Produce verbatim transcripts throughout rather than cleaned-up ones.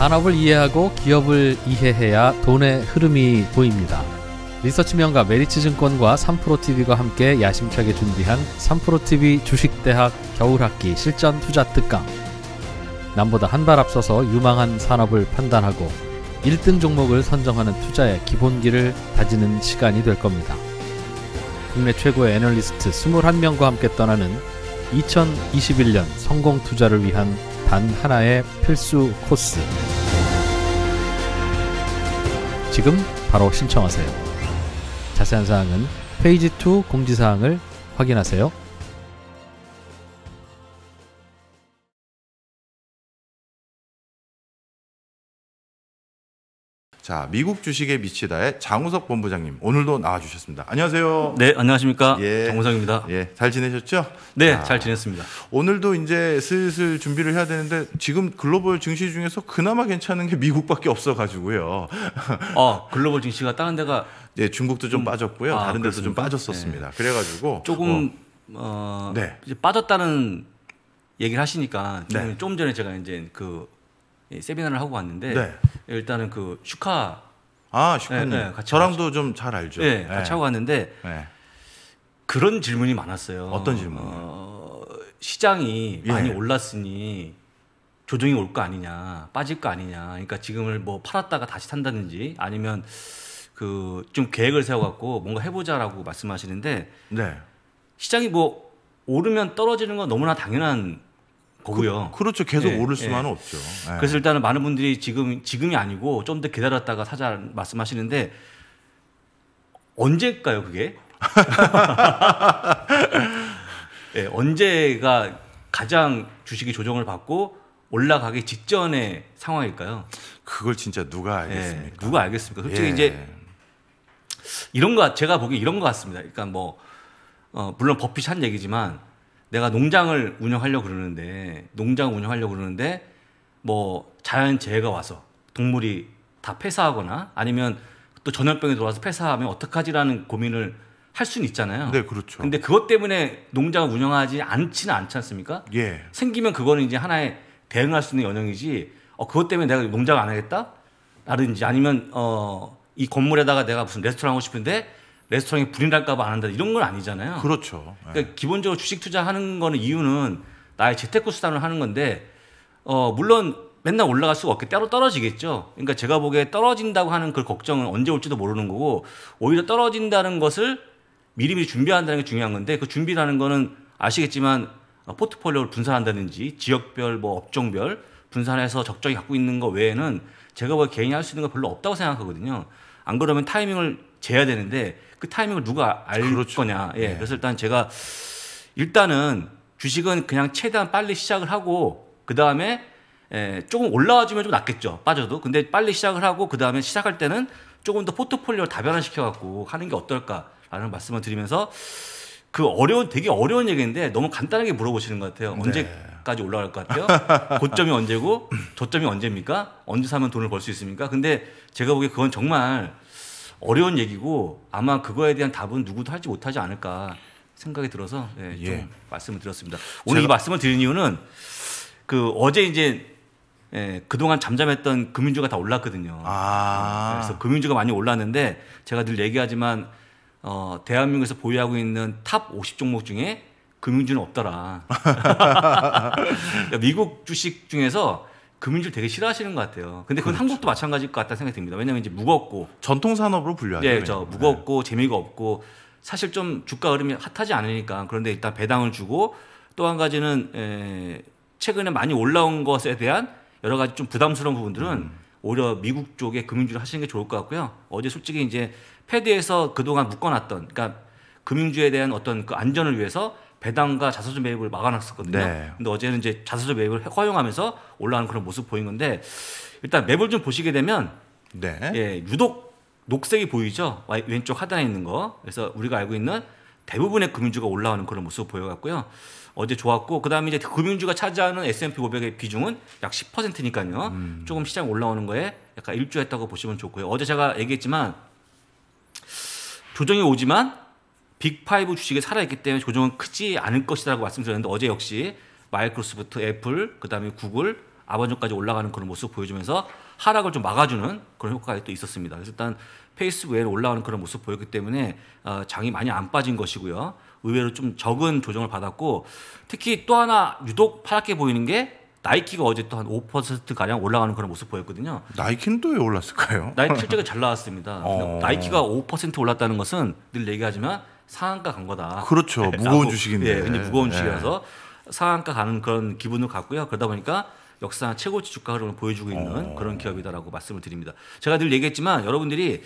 산업을 이해하고 기업을 이해해야 돈의 흐름이 보입니다. 리서치 명가 메리츠증권과 삼프로티비가 함께 야심차게 준비한 삼프로티비 주식대학 겨울학기 실전 투자 특강. 남보다 한 발 앞서서 유망한 산업을 판단하고 일 등 종목을 선정하는 투자의 기본기를 다지는 시간이 될 겁니다. 국내 최고의 애널리스트 이십일 명과 함께 떠나는 이천이십일 년 성공 투자를 위한 단 하나의 필수 코스. 지금 바로 신청하세요. 자세한 사항은 페이지 이 공지사항을 확인하세요. 자, 미국 주식에 미치다의 장우석 본부장님 오늘도 나와주셨습니다. 안녕하세요. 네, 안녕하십니까. 예, 장우석입니다. 예, 잘 지내셨죠? 네, 자, 잘 지냈습니다. 오늘도 이제 슬슬 준비를 해야 되는데 지금 글로벌 증시 중에서 그나마 괜찮은 게 미국밖에 없어가지고요. 어, 글로벌 증시가 다른 데가 예, 중국도 좀 음, 빠졌고요. 아, 다른 데도 좀 그렇습니까? 빠졌었습니다. 네. 그래가지고 조금 어, 어 네. 이제 빠졌다는 얘기를 하시니까 좀, 네. 좀 전에 제가 이제 그 세미나를 하고 왔는데 네. 일단은 그 슈카 아 슈카님 네, 네, 같이 저랑도 좀 잘 알죠. 네, 같이 네. 하고 왔는데 네. 그런 질문이 많았어요. 어떤 질문? 어, 시장이 예. 많이 올랐으니 조정이 올 거 아니냐, 빠질 거 아니냐. 그러니까 지금을 뭐 팔았다가 다시 산다든지 아니면 그 좀 계획을 세워갖고 뭔가 해보자라고 말씀하시는데 네. 시장이 뭐 오르면 떨어지는 건 너무나 당연한 거고요. 그, 그렇죠. 계속 예, 오를 수만은 예. 없죠. 예. 그래서 일단은 많은 분들이 지금 지금이 아니고 좀 더 기다렸다가 사자 말씀하시는데 언제일까요, 그게? 예, 언제가 가장 주식이 조정을 받고 올라가기 직전의 상황일까요? 그걸 진짜 누가 알겠습니까? 예, 누가 알겠습니까? 솔직히 예. 이제 이런 거 제가 보기에 이런 것 같습니다. 그러니까 뭐 어, 물론 버핏이 한 얘기지만 내가 농장을 운영하려고 그러는데 농장 운영하려고 그러는데 뭐 자연재해가 와서 동물이 다 폐사하거나 아니면 또 전염병이 들어와서 폐사하면 어떡하지라는 고민을 할 수는 있잖아요. 네, 그렇죠. 근데 그것 때문에 농장을 운영하지 않지는 않지 않습니까? 예. 생기면 그거는 이제 하나의 대응할 수 있는 영역이지. 어, 그것 때문에 내가 농장 안 하겠다? 라든지 아니면 어, 이 건물에다가 내가 무슨 레스토랑 하고 싶은데 레스토랑에 불이 날까 봐 안 한다. 이런 건 아니잖아요. 그렇죠. 예. 그러니까 기본적으로 주식 투자하는 거는 이유는 나의 재테크 수단을 하는 건데 어, 물론 맨날 올라갈 수가 없게 따로 떨어지겠죠. 그러니까 제가 보기에 떨어진다고 하는 그 걱정은 언제 올지도 모르는 거고 오히려 떨어진다는 것을 미리미리 준비한다는 게 중요한 건데 그 준비라는 거는 아시겠지만 포트폴리오를 분산한다든지 지역별 뭐 업종별 분산해서 적정히 갖고 있는 거 외에는 제가 보기에 개인이 할 수 있는 거 별로 없다고 생각하거든요. 안 그러면 타이밍을 재야 되는데 그 타이밍을 누가 알 그렇죠. 거냐. 예. 네. 그래서 일단 제가 일단은 주식은 그냥 최대한 빨리 시작을 하고 그 다음에 에, 조금 올라와주면 좀 낫겠죠. 빠져도. 근데 빨리 시작을 하고 그 다음에 시작할 때는 조금 더 포트폴리오를 다변화시켜 갖고 하는 게 어떨까라는 말씀을 드리면서 그 어려운 되게 어려운 얘기인데 너무 간단하게 물어보시는 것 같아요. 네. 언제까지 올라갈 것 같아요? 고점이 언제고 저점이 언제입니까? 언제 사면 돈을 벌 수 있습니까? 근데 제가 보기에 그건 정말 어려운 얘기고 아마 그거에 대한 답은 누구도 하지 못하지 않을까 생각이 들어서 네, 좀 예. 말씀을 드렸습니다. 오늘 제가... 이 말씀을 드린 이유는 그 어제 이제 예, 그동안 잠잠했던 금융주가 다 올랐거든요. 아. 그래서 금융주가 많이 올랐는데 제가 늘 얘기하지만 어, 대한민국에서 보유하고 있는 탑 오십 종목 중에 금융주는 없더라. 그러니까 미국 주식 중에서 금융주를 되게 싫어하시는 것 같아요. 근데 그건 그렇죠. 한국도 마찬가지일 것 같다는 생각이 듭니다. 왜냐하면 이제 무겁고 전통 산업으로 분류하죠. 네, 저 무겁고 네. 재미가 없고 사실 좀 주가 흐름이 핫하지 않으니까 그런데 일단 배당을 주고 또 한 가지는 에, 최근에 많이 올라온 것에 대한 여러 가지 좀 부담스러운 부분들은 음. 오히려 미국 쪽에 금융주를 하시는 게 좋을 것 같고요. 어제 솔직히 이제 패드에서 그동안 묶어놨던 그러니까 금융주에 대한 어떤 그 안전을 위해서 배당과 자사주 매입을 막아놨었거든요. 네. 근데 어제는 이제 자사주 매입을 허용하면서 올라가는 그런 모습 보인 건데 일단 맵을 좀 보시게 되면 네. 예, 유독 녹색이 보이죠. 왼쪽 하단에 있는 거. 그래서 우리가 알고 있는 대부분의 금융주가 올라오는 그런 모습 보여갖고요. 어제 좋았고 그다음에 이제 금융주가 차지하는 에스 앤 피 오백의 비중은 약 십 퍼센트니까요. 음. 조금 시장 올라오는 거에 약간 일조했다고 보시면 좋고요. 어제 제가 얘기했지만 조정이 오지만 빅파이브 주식이 살아있기 때문에 조정은 크지 않을 것이라고 말씀드렸는데 어제 역시 마이크로소프트, 애플, 그다음에 구글, 아버지까지 올라가는 그런 모습 보여주면서 하락을 좀 막아주는 그런 효과가 또 있었습니다. 그래서 일단 페이스북 외에 올라가는 그런 모습 보였기 때문에 어, 장이 많이 안 빠진 것이고요. 의외로 좀 적은 조정을 받았고 특히 또 하나 유독 파랗게 보이는 게 나이키가 어제 또 한 오 퍼센트 가량 올라가는 그런 모습 보였거든요. 나이키는 또 왜 올랐을까요? 나이키 실적이 잘 나왔습니다. 어. 나이키가 오 퍼센트 올랐다는 것은 늘 얘기하지만 상한가 간 거다. 그렇죠. 네, 무거운 라고, 주식인데. 예, 굉장히 무거운 네. 주식이라서 상한가 가는 그런 기분을 갖고요. 그러다 보니까 역사상 최고치 주가 흐름을 보여주고 있는 어. 그런 기업이다라고 말씀을 드립니다. 제가 늘 얘기했지만 여러분들이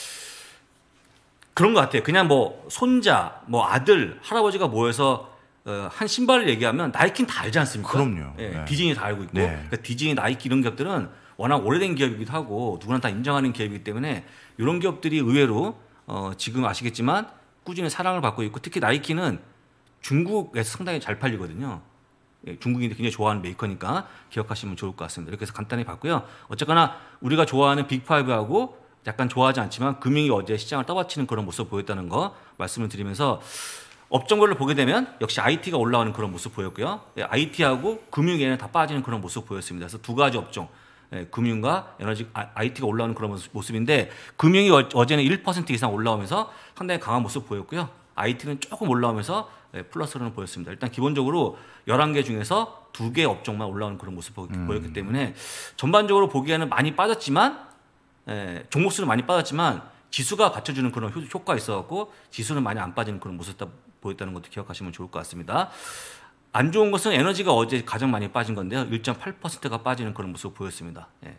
그런 것 같아요. 그냥 뭐 손자, 뭐 아들, 할아버지가 모여서 어, 한 신발을 얘기하면 나이키는 다 알지 않습니까? 그럼요. 예, 네. 디즈니 다 알고 있고 네. 그러니까 디즈니, 나이키 이런 기업들은 워낙 오래된 기업이기도 하고 누구나 다 인정하는 기업이기 때문에 이런 기업들이 의외로 어, 지금 아시겠지만 꾸준히 사랑을 받고 있고 특히 나이키는 중국에서 상당히 잘 팔리거든요. 예, 중국인들이 굉장히 좋아하는 메이커니까 기억하시면 좋을 것 같습니다. 이렇게 해서 간단히 봤고요. 어쨌거나 우리가 좋아하는 빅파이브하고 약간 좋아하지 않지만 금융이 어제 시장을 떠받치는 그런 모습을 보였다는 거 말씀을 드리면서 업종별로 보게 되면 역시 아이티가 올라오는 그런 모습 보였고요. 예, 아이티하고 금융에는 다 빠지는 그런 모습 보였습니다. 그래서 두 가지 업종, 예, 금융과 에너지, 아, 아이티가 올라오는 그런 모습, 모습인데 금융이 어, 어제는 일 퍼센트 이상 올라오면서 상당히 강한 모습 보였고요. 아이티는 조금 올라오면서 예, 플러스로는 보였습니다. 일단 기본적으로 열한 개 중에서 두 개 업종만 올라오는 그런 모습 음. 보였기 때문에 전반적으로 보기에는 많이 빠졌지만 예, 종목수는 많이 빠졌지만 지수가 받쳐주는 그런 효, 효과가 있어갖고 지수는 많이 안 빠지는 그런 모습 보였다는 것도 기억하시면 좋을 것 같습니다. 안 좋은 것은 에너지가 어제 가장 많이 빠진 건데요. 일 점 팔 퍼센트가 빠지는 그런 모습을 보였습니다. 예.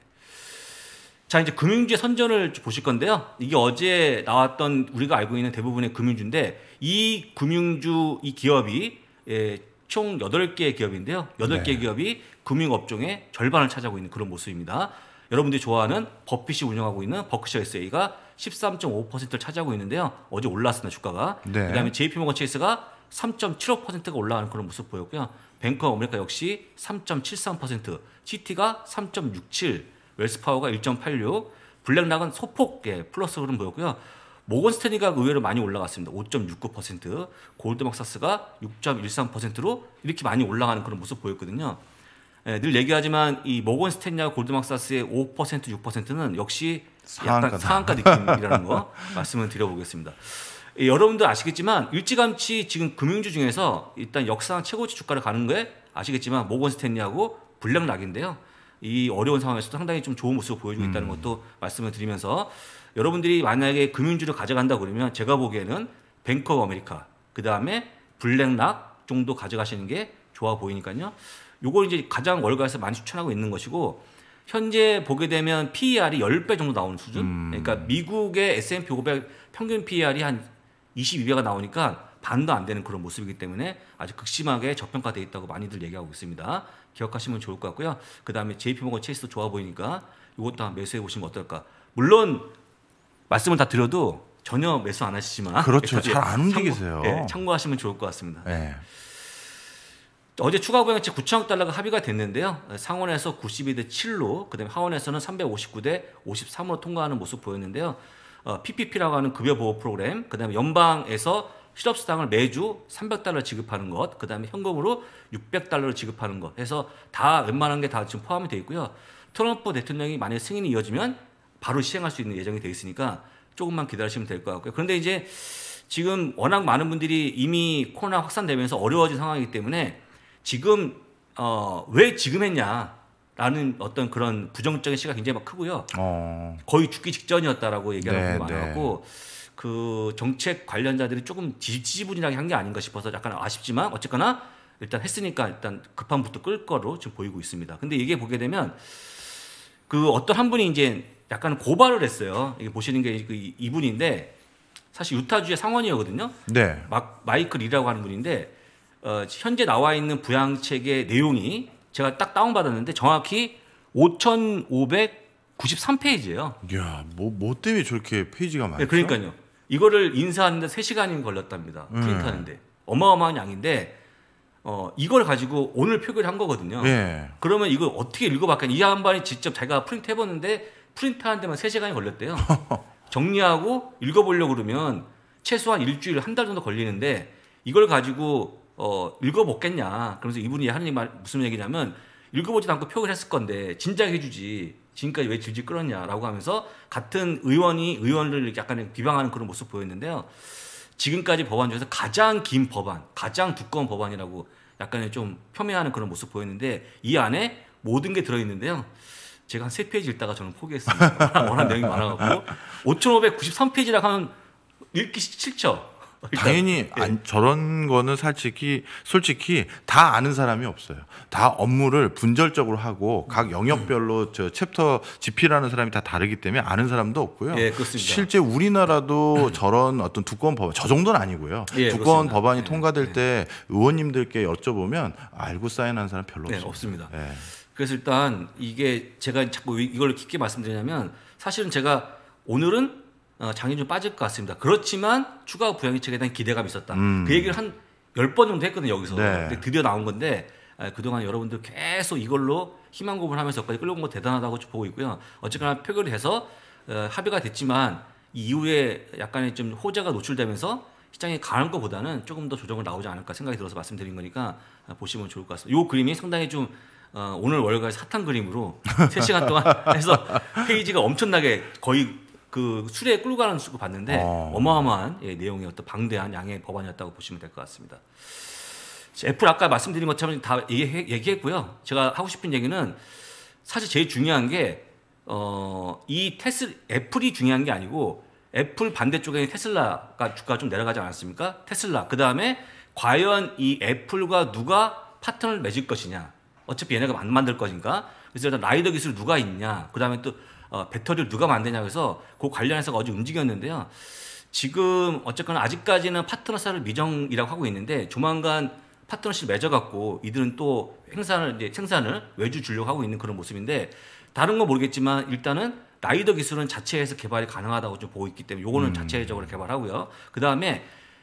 자 이제 금융주의 선전을 보실 건데요. 이게 어제 나왔던 우리가 알고 있는 대부분의 금융주인데 이 금융주 이 기업이 예, 총 여덟 개 기업인데요. 여덟 개 네. 기업이 금융업종의 절반을 차지하고 있는 그런 모습입니다. 여러분들이 좋아하는 버핏이 운영하고 있는 버크셔 에스에이가 십삼 점 오 퍼센트를 차지하고 있는데요. 어제 올랐습니다. 주가가. 네. 그다음에 제이피모건 체이스가 삼 점 칠오 퍼센트가 올라가는 그런 모습 보였고요. 뱅크 오브 아메리카 역시 삼 점 칠삼 퍼센트, 시티가 삼 점 육칠, 웰스파워가 일 점 팔육, 블랙락은 소폭 예, 플러스 흐름 보였고요. 모건 스탠리가 의외로 많이 올라갔습니다. 오 점 육구 퍼센트, 골드막사스가 육 점 일삼 퍼센트로 이렇게 많이 올라가는 그런 모습 보였거든요. 예, 늘 얘기하지만 이 모건 스탠리와 골드막사스의 오 퍼센트, 육 퍼센트는 역시 약간 상한가 느낌이라는 거 말씀을 드려보겠습니다. 예, 여러분들 아시겠지만 일찌감치 지금 금융주 중에서 일단 역사상 최고치 주가를 가는 거에 아시겠지만 모건 스탠리하고 블랙락인데요. 이 어려운 상황에서도 상당히 좀 좋은 모습을 보여주고 있다는 것도 말씀을 드리면서 여러분들이 만약에 금융주를 가져간다 그러면 제가 보기에는 뱅크 오브 아메리카 그 다음에 블랙락 정도 가져가시는 게 좋아 보이니까요. 요걸 이제 가장 월가에서 많이 추천하고 있는 것이고 현재 보게 되면 피이알이 십 배 정도 나오는 수준. 음. 그러니까 미국의 에스 앤 피 오백 평균 피이알이 한 이십이 배가 나오니까 반도 안 되는 그런 모습이기 때문에 아주 극심하게 저평가되어 있다고 많이들 얘기하고 있습니다. 기억하시면 좋을 것 같고요. 그 다음에 제이피모건 체이스도 좋아 보이니까 이것도 한번 매수해 보시면 어떨까. 물론 말씀을 다 드려도 전혀 매수 안 하시지만 그렇죠. 잘 안 움직이세요. 참고, 예, 참고하시면 좋을 것 같습니다. 네. 어제 추가 부양치 구천억 달러가 합의가 됐는데요. 상원에서 구십이 대 칠로 그다음에 하원에서는 삼백오십구 대 오십삼으로 통과하는 모습 보였는데요. 어, 피피피라고 하는 급여 보호 프로그램, 그다음에 연방에서 실업수당을 매주 삼백 달러 지급하는 것, 그다음에 현금으로 육백 달러를 지급하는 것 해서 다 웬만한 게 다 지금 포함이 되어 있고요. 트럼프 대통령이 만약 승인이 이어지면 바로 시행할 수 있는 예정이 되어 있으니까 조금만 기다리시면 될 것 같고요. 그런데 이제 지금 워낙 많은 분들이 이미 코로나 확산되면서 어려워진 상황이기 때문에 지금 어, 왜 지금 했냐라는 어떤 그런 부정적인 시각이 굉장히 막 크고요. 어. 거의 죽기 직전이었다라고 얘기하는 네, 분이 많았고 그 정책 관련자들이 조금 지지부진하게 한 게 아닌가 싶어서 약간 아쉽지만 어쨌거나 일단 했으니까 일단 급한 부터 끌 거로 지금 보이고 있습니다. 근데 이게 보게 되면 그 어떤 한 분이 이제 약간 고발을 했어요. 이게 보시는 게 그 이분인데 사실 유타주의 상원이거든요. 네. 막 마이클 리라고 하는 분인데 어, 현재 나와 있는 부양책의 내용이 제가 딱 다운받았는데 정확히 오천오백구십삼 페이지예요. 야, 뭐, 뭐 때문에 저렇게 페이지가 많죠? 네, 그러니까요. 이거를 인쇄하는데 세 시간이 걸렸답니다. 음. 프린트하는데. 어마어마한 양인데 어, 이걸 가지고 오늘 표기를 한 거거든요. 네. 그러면 이걸 어떻게 읽어봤겠냐. 이 양반이 직접 자기가 프린트 해봤는데 프린트하는 데만 세 시간이 걸렸대요. 정리하고 읽어보려고 그러면 최소한 일주일, 한 달 정도 걸리는데 이걸 가지고 어, 읽어먹겠냐. 그러면서 이분이 하는 말 무슨 얘기냐면 읽어보지도 않고 표기를 했을 건데 진작 해주지 지금까지 왜 질질 끌었냐라고 하면서 같은 의원이 의원을 약간 비방하는 그런 모습 보였는데요. 지금까지 법안 중에서 가장 긴 법안, 가장 두꺼운 법안이라고 약간의 좀 폄훼하는 그런 모습 보였는데 이 안에 모든 게 들어있는데요. 제가 한 세 페이지 읽다가 저는 포기했습니다. 워낙 내용이 많아갖고 오천오백구십삼 페이지라고 하면 읽기 싫죠. 당연히 예. 안, 저런 거는 솔직히 솔직히 다 아는 사람이 없어요. 다 업무를 분절적으로 하고 각 영역별로 저 챕터 집필하는 사람이 다 다르기 때문에 아는 사람도 없고요. 예, 그렇습니다. 실제 우리나라도 저런 어떤 두꺼운 법안, 저 정도는 아니고요. 예, 두꺼운 그렇습니다. 법안이 예, 통과될 예. 때 의원님들께 여쭤보면 알고 사인하는 사람 별로 네, 없습니다. 없습니다. 예. 그래서 일단 이게 제가 자꾸 이걸 깊게 말씀드리냐면 사실은 제가 오늘은 어, 장이 좀 빠질 것 같습니다. 그렇지만 추가 부양의책에 대한 기대감이 있었다. 음. 그 얘기를 한 열 번 정도 했거든요, 여기서. 네. 근데 드디어 나온 건데 아, 그동안 여러분들 계속 이걸로 희망고문을 하면서 여기까지 끌고 온 거 대단하다고 보고 있고요. 어쨌거나 표결이 돼서 어, 합의가 됐지만 이 이후에 약간의 좀 호재가 노출되면서 시장이 강한 것보다는 조금 더 조정을 나오지 않을까 생각이 들어서 말씀드린 거니까 어, 보시면 좋을 것 같습니다. 이 그림이 상당히 좀 어, 오늘 월요일 사탕 그림으로 세 시간 동안 해서 페이지가 엄청나게 거의 그 수레에 끌고 가는 수고 봤는데 어. 어마어마한 예, 내용의 어떤 방대한 양의 법안이었다고 보시면 될 것 같습니다. 애플 아까 말씀드린 것처럼 다 얘기, 얘기했고요. 제가 하고 싶은 얘기는 사실 제일 중요한 게 어, 이 테슬 애플이 중요한 게 아니고 애플 반대쪽에 테슬라가 주가가 좀 내려가지 않았습니까? 테슬라 그 다음에 과연 이 애플과 누가 파트너를 맺을 것이냐. 어차피 얘네가 안 만들 거니까. 그래서 일단 라이더 기술 누가 있냐. 그 다음에 또 어, 배터리를 누가 만드냐 그래서 그 관련해서 어제 움직였는데요. 지금 어쨌거나 아직까지는 파트너사를 미정이라고 하고 있는데 조만간 파트너십 맺어갖고 이들은 또 행사를 이제 생산을 외주 주려고 하고 있는 그런 모습인데 다른 건 모르겠지만 일단은 라이더 기술은 자체에서 개발이 가능하다고 좀 보고 있기 때문에 요거는 음. 자체적으로 개발하고요. 그 다음에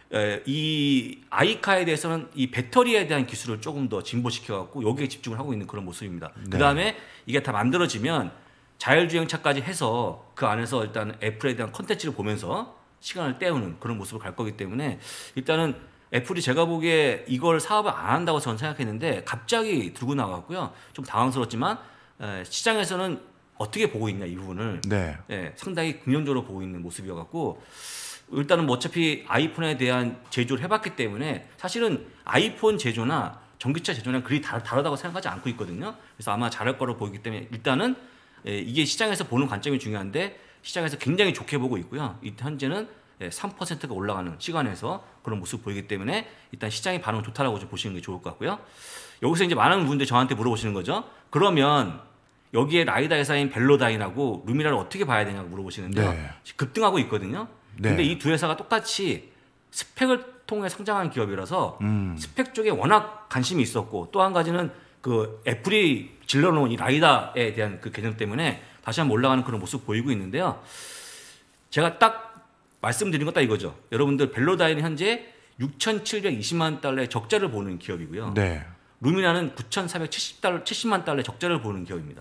이 아이카에 대해서는 이 배터리에 대한 기술을 조금 더 진보시켜갖고 여기에 집중을 하고 있는 그런 모습입니다. 네. 그 다음에 이게 다 만들어지면 자율주행차까지 해서 그 안에서 일단 애플에 대한 콘텐츠를 보면서 시간을 때우는 그런 모습을 갈 거기 때문에 일단은 애플이 제가 보기에 이걸 사업을 안 한다고 저는 생각했는데 갑자기 들고 나왔고요. 좀 당황스럽지만 시장에서는 어떻게 보고 있냐 이 부분을 네. 예, 상당히 긍정적으로 보고 있는 모습이어갖고 일단은 뭐 어차피 아이폰에 대한 제조를 해봤기 때문에 사실은 아이폰 제조나 전기차 제조는 그리 다르다고 생각하지 않고 있거든요. 그래서 아마 잘할 거로 보이기 때문에 일단은 예, 이게 시장에서 보는 관점이 중요한데 시장에서 굉장히 좋게 보고 있고요. 현재는 삼 퍼센트가 올라가는 시간에서 그런 모습 보이기 때문에 일단 시장의 반응 좋다라고 좀 보시는 게 좋을 것 같고요. 여기서 이제 많은 분들이 저한테 물어보시는 거죠. 그러면 여기에 라이다 회사인 벨로다인하고 루미나를 어떻게 봐야 되냐고 물어보시는데요. 네. 급등하고 있거든요. 네. 근데 이 두 회사가 똑같이 스펙을 통해 성장한 기업이라서 음. 스펙 쪽에 워낙 관심이 있었고 또 한 가지는 그 애플이 질러놓은 이 라이다에 대한 그 개념 때문에 다시 한번 올라가는 그런 모습 보이고 있는데요. 제가 딱 말씀드린 것 딱 이거죠. 여러분들 벨로다인은 현재 육천칠백이십만 달러의 적자를 보는 기업이고요. 네. 루미나는 구천사백칠십 달러, 칠십만 달러의 적자를 보는 기업입니다.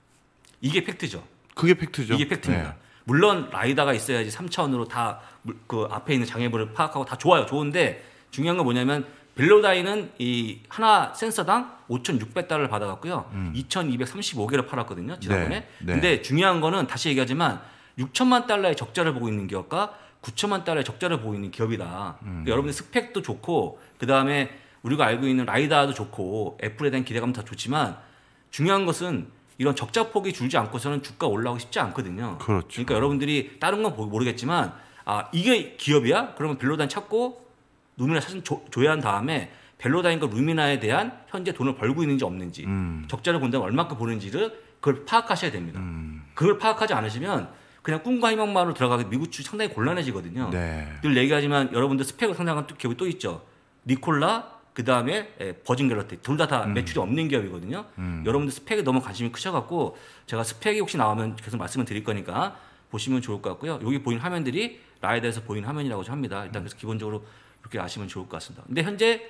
이게 팩트죠. 그게 팩트죠. 이게 팩트입니다. 네. 물론 라이다가 있어야지 삼 차원으로 다 그 앞에 있는 장애물을 파악하고 다 좋아요. 좋은데 중요한 건 뭐냐면 벨로다인은 이 하나 센서당 오천육백 달러를 받아갔고요. 음. 이천이백삼십오 개를 팔았거든요. 지난번에. 네. 네. 근데 중요한 거는 다시 얘기하지만 육천만 달러의 적자를 보고 있는 기업과 구천만 달러의 적자를 보고 있는 기업이다. 음. 그러니까 여러분들 스펙도 좋고 그다음에 우리가 알고 있는 라이다도 좋고 애플에 대한 기대감도 다 좋지만 중요한 것은 이런 적자 폭이 줄지 않고서는 주가 올라오기 쉽지 않거든요. 그렇죠. 그러니까 여러분들이 다른 건 모르겠지만 아 이게 기업이야? 그러면 벨로다인 찾고 루미나 사진 줘, 줘야 한 다음에 벨로다인과 루미나에 대한 현재 돈을 벌고 있는지 없는지 음. 적자를 본다면 얼마큼 보는지를 그걸 파악하셔야 됩니다. 음. 그걸 파악하지 않으시면 그냥 꿈과 희망만으로 들어가게 미국 주식 상당히 곤란해지거든요. 네. 늘 얘기하지만 여러분들 스펙을 상당한 기업이 또 있죠. 니콜라 그 다음에 버진 갤러티 둘 다 다 음. 매출이 없는 기업이거든요. 음. 여러분들 스펙에 너무 관심이 크셔갖고 제가 스펙이 혹시 나오면 계속 말씀을 드릴 거니까 보시면 좋을 것 같고요. 여기 보이는 화면들이 라이다에서 보이는 화면이라고 합니다. 일단 그래서 기본적으로 그렇게 아시면 좋을 것 같습니다. 근데 현재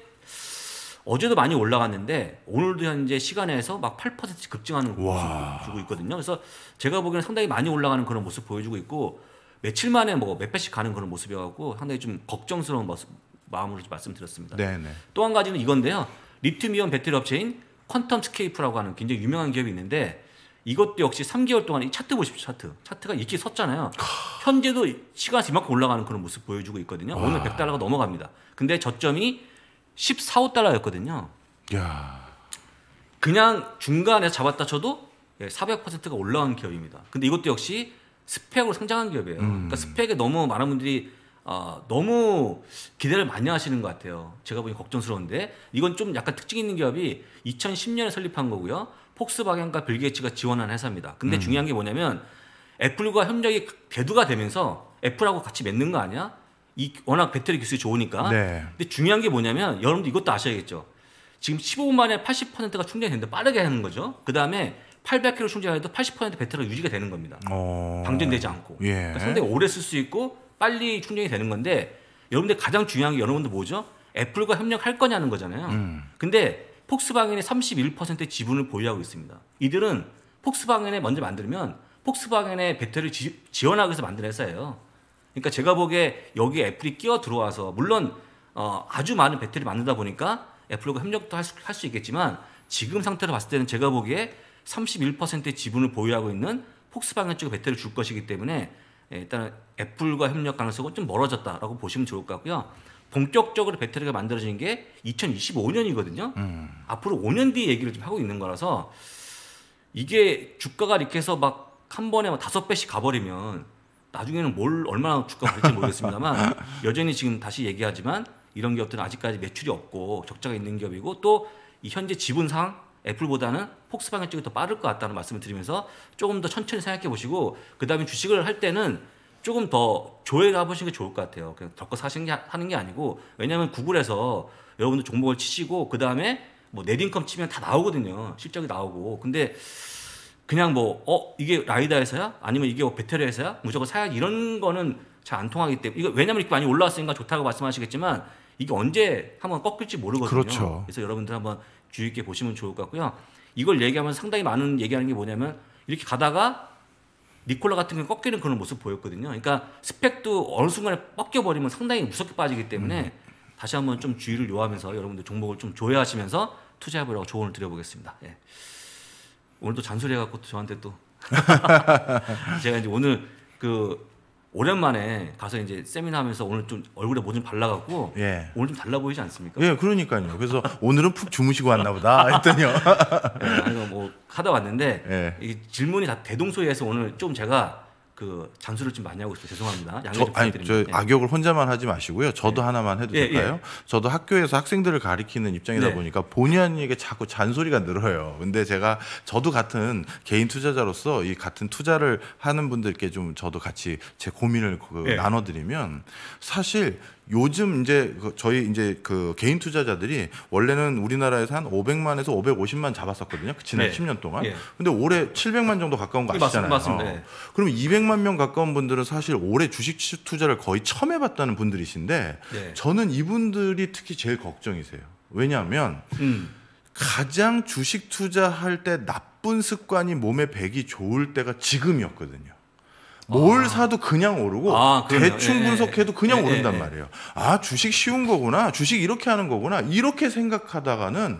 어제도 많이 올라갔는데 오늘도 현재 시간에서 막 팔 퍼센트 급증하는 모습을 주고 있거든요. 그래서 제가 보기에는 상당히 많이 올라가는 그런 모습 보여주고 있고 며칠 만에 뭐 몇 배씩 가는 그런 모습이어서 상당히 좀 걱정스러운 모습, 마음으로 좀 말씀드렸습니다. 네네. 또 한 가지는 이건데요. 리튬이온 배터리 업체인 퀀텀 스케이프라고 하는 굉장히 유명한 기업이 있는데 이것도 역시 삼 개월 동안 이 차트 보십시오. 차트. 차트가 이렇게 섰잖아요. 현재도 시간에서 이만큼 올라가는 그런 모습 보여주고 있거든요. 오늘 백 달러가 넘어갑니다. 근데 저점이 십사, 오 달러였거든요. 야. 그냥 중간에 잡았다 쳐도 사백 퍼센트가 올라간 기업입니다. 근데 이것도 역시 스펙으로 상장한 기업이에요. 음. 그러니까 스펙에 너무 많은 분들이 어, 너무 기대를 많이 하시는 것 같아요. 제가 보기 걱정스러운데 이건 좀 약간 특징 있는 기업이 이천십 년에 설립한 거고요. 폭스바겐과 빌 게이츠가 지원한 회사입니다. 근데 음. 중요한 게 뭐냐면 애플과 협력이 대두가 되면서 애플하고 같이 맺는 거 아니야? 이 워낙 배터리 기술이 좋으니까. 네. 근데 중요한 게 뭐냐면 여러분들 이것도 아셔야겠죠. 지금 십오 분 만에 팔십 퍼센트가 충전이 되는데 빠르게 하는 거죠. 그 다음에 팔백 킬로미터 충전해도 팔십 퍼센트 배터리가 유지가 되는 겁니다. 어... 방전되지 않고. 예. 그러니까 상당히 오래 쓸 수 있고 빨리 충전이 되는 건데 여러분들 가장 중요한 게 여러분들 뭐죠? 애플과 협력할 거냐는 거잖아요. 음. 근데 폭스바겐이 삼십일 퍼센트의 지분을 보유하고 있습니다. 이들은 폭스바겐에 먼저 만들면 폭스바겐의 배터리를 지, 지원하기 위해서 만든 회사예요. 그러니까 제가 보기에 여기에 애플이 끼어 들어와서 물론 어, 아주 많은 배터리 만들다 보니까 애플과 협력도 할 수 할 수 있겠지만 지금 상태로 봤을 때는 제가 보기에 삼십일 퍼센트의 지분을 보유하고 있는 폭스바겐 쪽에 배터리를 줄 것이기 때문에 일단 애플과 협력 가능성은 좀 멀어졌다라고 보시면 좋을 것 같고요. 본격적으로 배터리가 만들어지는 게 이천이십오 년이거든요. 음. 앞으로 오 년 뒤 얘기를 좀 하고 있는 거라서 이게 주가가 이렇게 해서 막 한 번에 막 다섯 배씩 가버리면 나중에는 뭘 얼마나 주가가 갈지 모르겠습니다만 여전히 지금 다시 얘기하지만 이런 기업들은 아직까지 매출이 없고 적자가 있는 기업이고 또 이 현재 지분상 애플보다는 폭스바겐 쪽이 더 빠를 것 같다는 말씀을 드리면서 조금 더 천천히 생각해 보시고 그 다음에 주식을 할 때는 조금 더 조회를 해보시는 게 좋을 것 같아요. 그냥 덜컥 사시는 게 하는 게 아니고 왜냐하면 구글에서 여러분들 종목을 치시고 그 다음에 뭐 넷인컴 치면 다 나오거든요. 실적이 나오고 근데 그냥 뭐 어 이게 라이다에서야 아니면 이게 뭐 배터리에서야 무조건 사야지 이런 거는 잘 안 통하기 때문에 이거 왜냐면 이렇게 많이 올라왔으니까 좋다고 말씀하시겠지만 이게 언제 한번 꺾일지 모르거든요. 그렇죠. 그래서 여러분들 한번 주의 있게 보시면 좋을 것 같고요. 이걸 얘기하면서 상당히 많은 얘기하는 게 뭐냐면 이렇게 가다가 니콜라 같은 경우 꺾이는 그런 모습 보였거든요. 그러니까 스펙도 어느 순간에 꺾여버리면 상당히 무섭게 빠지기 때문에 음. 다시 한번 좀 주의를 요하면서 여러분들 종목을 좀 조회하시면서 투자해보라고 조언을 드려보겠습니다. 예. 오늘도 잔소리 해갖고 또 저한테 또 제가 이제 오늘 그 오랜만에 가서 이제 세미나 하면서 오늘 좀 얼굴에 뭐 좀 발라갖고 예. 오늘 좀 달라 보이지 않습니까? 예, 그러니까요. 그래서 오늘은 푹 주무시고 왔나 보다 했더니요. 예, 아니 뭐 하다 왔는데 예. 이 질문이 다 대동소이해서 오늘 좀 제가 그 잔소리를 좀 많이 하고 있어요. 죄송합니다. 양해 저, 좀 아니, 부탁드립니다. 저 예. 악역을 혼자만 하지 마시고요. 저도 예. 하나만 해도 예, 될까요? 예. 저도 학교에서 학생들을 가리키는 입장이다 네. 보니까 본의 아니게 자꾸 잔소리가 늘어요. 근데 제가 저도 같은 개인 투자자로서 이 같은 투자를 하는 분들께 좀 저도 같이 제 고민을 그 예. 나눠드리면 사실 요즘 이제 그 저희 이제 그 개인 투자자들이 원래는 우리나라에서 한 오백만에서 오백오십만 잡았었거든요. 그 지난 네. 십 년 동안. 예. 근데 올해 칠백만 정도 가까운 거 예, 아시잖아요. 맞습니다. 맞습니다. 예. 그럼 이백만 명 가까운 분들은 사실 올해 주식 투자를 거의 처음 해봤다는 분들이신데 네. 저는 이분들이 특히 제일 걱정이세요. 왜냐하면 음. 가장 주식 투자할 때 나쁜 습관이 몸에 배기 좋을 때가 지금이었거든요. 뭘 아. 사도 그냥 오르고 아, 그러네요. 대충 예, 분석해도 그냥 예, 오른단 예, 예. 말이에요. 아, 주식 쉬운 거구나. 주식 이렇게 하는 거구나. 이렇게 생각하다가는